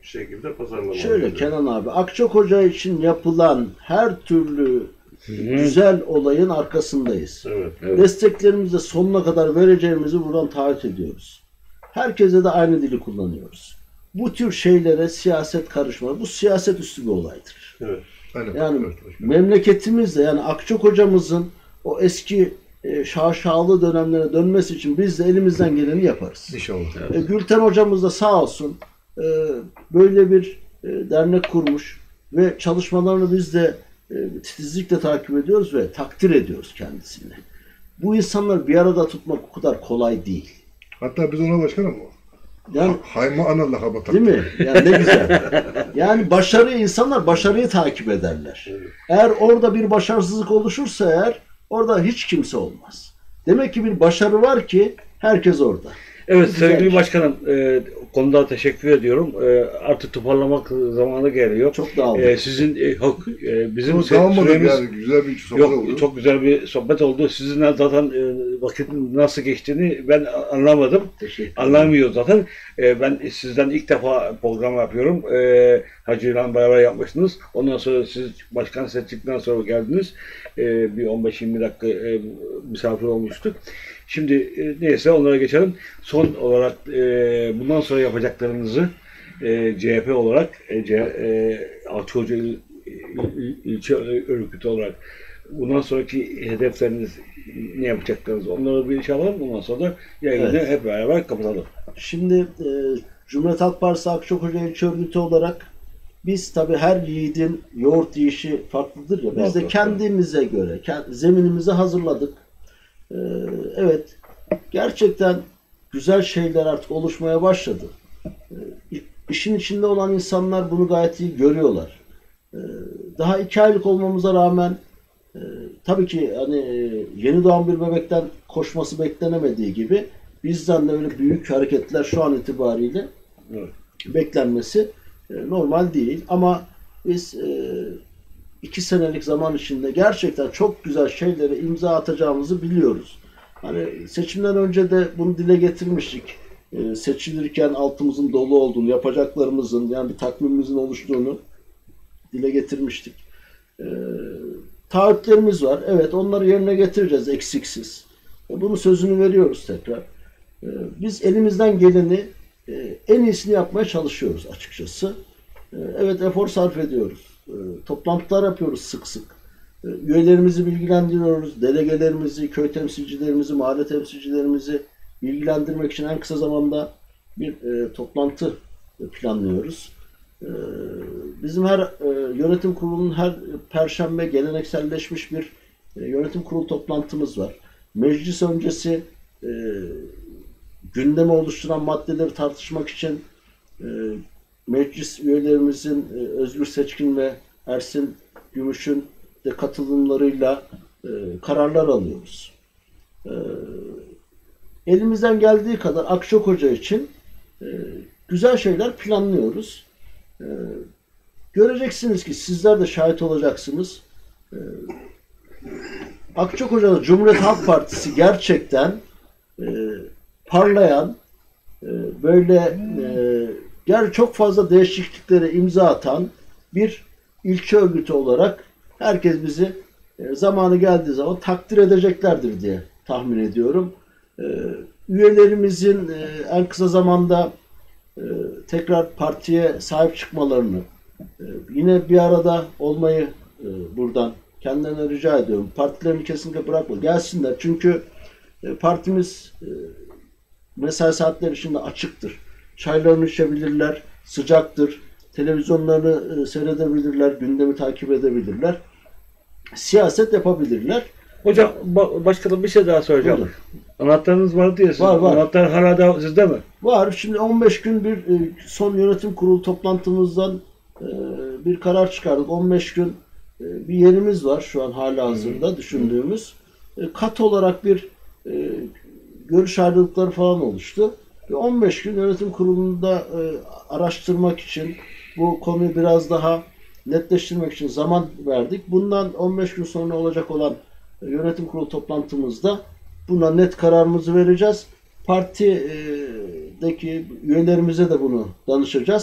şekilde pazarlama Şöyle oluyor. Kenan abi, Akçakoca için yapılan her türlü güzel olayın arkasındayız. Evet. Desteklerimizi de sonuna kadar vereceğimizi buradan taahhüt ediyoruz. Herkese de aynı dili kullanıyoruz. Bu tür şeylere siyaset karışmaz. Bu siyaset üstü bir olaydır. Evet. Aynen. Yani Evet, başkanım. memleketimizde, yani Akçakoca'mızın o eski şaşalı dönemlere dönmesi için biz de elimizden geleni yaparız. İnşallah. Gülten hocamız da sağ olsun böyle bir dernek kurmuş ve çalışmalarını biz de titizlikle takip ediyoruz ve takdir ediyoruz kendisini. Bu insanları bir arada tutmak o kadar kolay değil. Hatta biz ona başkanım Yani Hayma ana lakabı taktık. değil mi? Yani ne güzel. Yani insanlar başarıyı takip ederler. Eğer orada bir başarısızlık oluşursa orada hiç kimse olmaz. Demek ki bir başarı var ki herkes orada. Evet Güzel. sevgili başkanım, konuda teşekkür ediyorum. Artık toparlamak zamanı geliyor. Çok dağıldık. Sizin bizim Bunu tamamladık süremiz yani. Güzel bir sohbet yok, oldu. çok güzel bir sohbet oldu. Sizinle zaten vakitin nasıl geçtiğini ben anlamadım. Teşekkür ederim. Anlamıyor zaten. Ben sizden ilk defa program yapıyorum. Hacı İlhan beraber yapmıştınız. Ondan sonra siz başkan seçtikten sonra geldiniz. Bir 15-20 dakika misafir olmuştuk. Şimdi neyse onlara geçelim. Son olarak bundan sonra yapacaklarınızı CHP olarak Akçakoca ilçe örgütü olarak bundan sonraki hedefleriniz ne yapacaklarınız onları bir şey alalım. Ondan sonra da yayını Evet. hep beraber kapatalım. Şimdi Cumhuriyet Halk Partisi Akçakoca İlçe Örgütü olarak biz tabii her yiğidin yoğurt yiyişi farklıdır ya. Biz de Muhakkak, kendimize göre zeminimizi hazırladık. Evet, gerçekten güzel şeyler artık oluşmaya başladı. İşin içinde olan insanlar bunu gayet iyi görüyorlar. Daha 2 aylık olmamıza rağmen tabii ki hani yeni doğan bir bebekten koşması beklenemediği gibi bizden de öyle büyük hareketler şu an itibariyle Evet. beklenmesi normal değil. Ama biz 2 senelik zaman içinde gerçekten çok güzel şeylere imza atacağımızı biliyoruz. Hani seçimden önce de bunu dile getirmiştik. Seçilirken altımızın dolu olduğunu, yapacaklarımızın, yani bir takvimimizin oluştuğunu dile getirmiştik. Taahhütlerimiz var. Evet, onları yerine getireceğiz eksiksiz. Bunun sözünü veriyoruz tekrar. Biz elimizden geleni en iyisini yapmaya çalışıyoruz açıkçası. Evet, efor sarf ediyoruz. Toplantılar yapıyoruz sık sık. Üyelerimizi bilgilendiriyoruz. Delegelerimizi, köy temsilcilerimizi, mahalle temsilcilerimizi bilgilendirmek için en kısa zamanda bir toplantı planlıyoruz. Bizim her yönetim kurulunun her perşembe gelenekselleşmiş bir yönetim kurulu toplantımız var. Meclis öncesi gündemi oluşturan maddeleri tartışmak için meclis üyelerimizin Özgür Seçkin ve Ersin Gümüş'ün de katılımlarıyla kararlar alıyoruz. Elimizden geldiği kadar Akçakoca için güzel şeyler planlıyoruz. Göreceksiniz ki sizler de şahit olacaksınız. Akçakoca'da Cumhuriyet Halk Partisi gerçekten parlayan, böyle çok fazla değişikliklere imza atan bir ilçe örgütü olarak herkes bizi zamanı geldiği zaman takdir edeceklerdir diye tahmin ediyorum. Üyelerimizin en kısa zamanda tekrar partiye sahip çıkmalarını, yine bir arada olmayı buradan kendilerine rica ediyorum. Partilerini kesinlikle bırakma. Gelsinler. Çünkü partimiz mesai saatleri içinde açıktır. Çaylarını içebilirler, sıcaktır. Televizyonlarını seyredebilirler, gündemi takip edebilirler. Siyaset yapabilirler. Hocam başka bir şey daha soracağım. Buyurun. Anahtarınız vardı ya sizin. Var. Anahtar hala da sizde mi? Var. Şimdi 15 gün bir son yönetim kurulu toplantımızdan bir karar çıkardık. 15 gün bir yerimiz var şu an halihazırda düşündüğümüz. Kat olarak bir görüş ayrılıkları falan oluştu. 15 gün yönetim kurulunda araştırmak için, bu konuyu biraz daha netleştirmek için zaman verdik. Bundan 15 gün sonra olacak olan yönetim kurulu toplantımızda buna net kararımızı vereceğiz. Partideki üyelerimize de bunu danışacağız.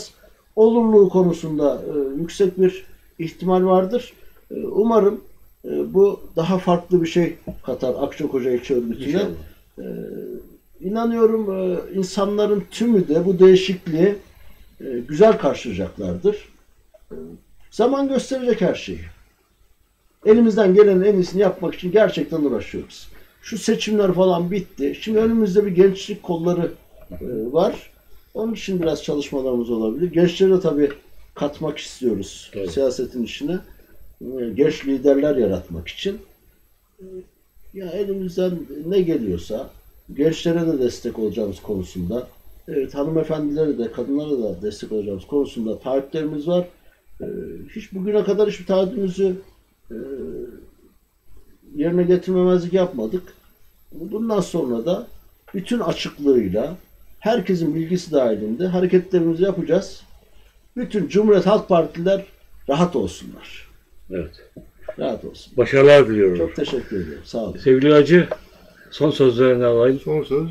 olurluğu konusunda yüksek bir ihtimal vardır. Umarım bu daha farklı bir şey katar Akçakoca İlçe Örgütü'ne. İnşallah. İnanıyorum insanların tümü de bu değişikliği güzel karşılayacaklardır. Zaman gösterecek her şeyi. Elimizden gelenin en iyisini yapmak için gerçekten uğraşıyoruz. Şu seçimler falan bitti. Şimdi önümüzde bir gençlik kolları var. Onun için biraz çalışmalarımız olabilir. Gençleri de tabii katmak istiyoruz Tabii. siyasetin içine. Genç liderler yaratmak için. Ya elimizden ne geliyorsa gençlere de destek olacağımız konusunda, evet hanımefendilere de kadınlara da destek olacağımız konusunda taahhütlerimiz var. Hiç bugüne kadar hiçbir taahhütümüzü yerine getirmemezlik yapmadık. Bundan sonra da bütün açıklığıyla herkesin bilgisi dahilinde hareketlerimizi yapacağız. Bütün Cumhuriyet Halk Partiler rahat olsunlar. Evet. Rahat olsun. Başarılar diliyorum. Çok teşekkür ediyorum. Sağ olun. Sevgili Hacı, son sözlerini alayım. Son söz,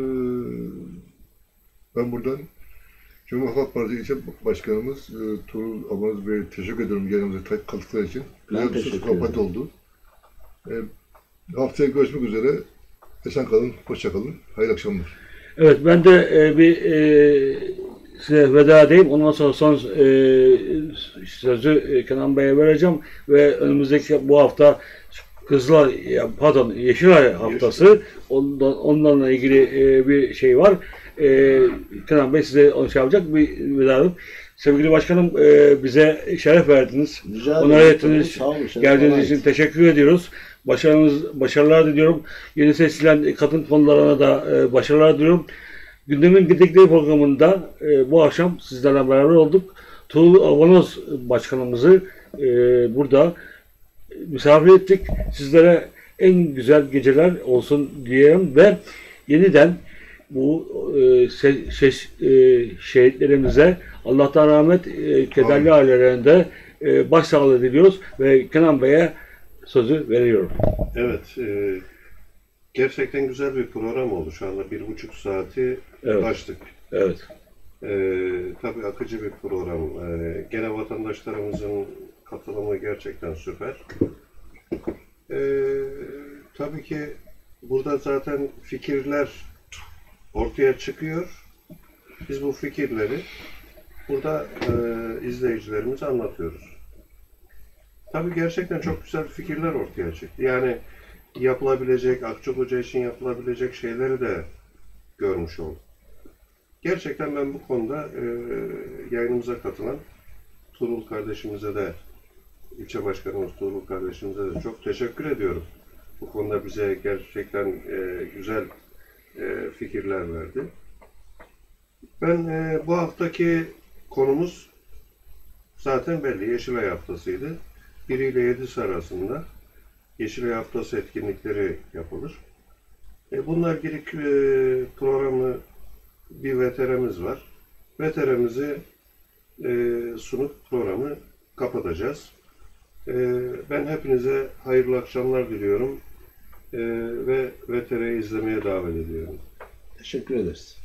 ben buradan Cumhuriyet Halk Partisi İlçe Başkanımız Tuğrul Abanız Bey'e teşekkür ediyorum yanımıza kaldıkları için. Ben Güzel bir teşekkür sohbet ederim. oldu. Haftaya görüşmek üzere. Esen kalın, hoşça kalın. Hayırlı akşamlar. Evet, ben de size veda edeyim. Ondan sonra son sözü Kenan Bey'e vereceğim ve önümüzdeki bu hafta Yeşilay haftası. Onlarla ilgili bir şey var. Kenan Bey size onu şey yapacak. Bir veda edeyim. Sevgili başkanım, bize şeref verdiniz. Rica Onur ederim. ettiniz. Sağ olun, şeref Geldiğiniz bana için ait. teşekkür ediyoruz. Başarılar diliyorum. Yeni seçilen kadın fonlarına da başarılar diliyorum. Gündemin Gidikleri programında bu akşam sizlerle beraber olduk. Tuğrul Avanoz Başkanımızı burada misafir ettik. Sizlere en güzel geceler olsun diyelim ve yeniden bu şehitlerimize Allah'tan rahmet, kederli ailelerinde başsağlığı diliyoruz ve Kenan Bey'e sözü veriyorum. Evet, gerçekten güzel bir program oldu. Şu anda 1,5 saati Evet. açtık. Evet. Tabii akıcı bir program. Gene vatandaşlarımızın katılımı gerçekten süper. Tabii ki burada zaten fikirler ortaya çıkıyor. Biz bu fikirleri burada izleyicilerimize anlatıyoruz. Tabii gerçekten çok güzel fikirler ortaya çıktı. Yani yapılabilecek, Akçakoca için yapılabilecek şeyleri de görmüş olduk. Gerçekten ben bu konuda yayınımıza katılan Tuğrul kardeşimize de, ilçe başkanımız Tuğrul kardeşimize de çok teşekkür ediyorum. Bu konuda bize gerçekten güzel fikirler verdi. Ben bu haftaki konumuz zaten belli. Yeşilay Haftası'ydı. 1 ile 7 arasında Yeşilay Haftası etkinlikleri yapılır. Bununla ilgili programı bir veterimiz var. Veterimizi sunup programı kapatacağız. Ben hepinize hayırlı akşamlar diliyorum ve VTR'yi izlemeye davet ediyorum. Teşekkür ederiz.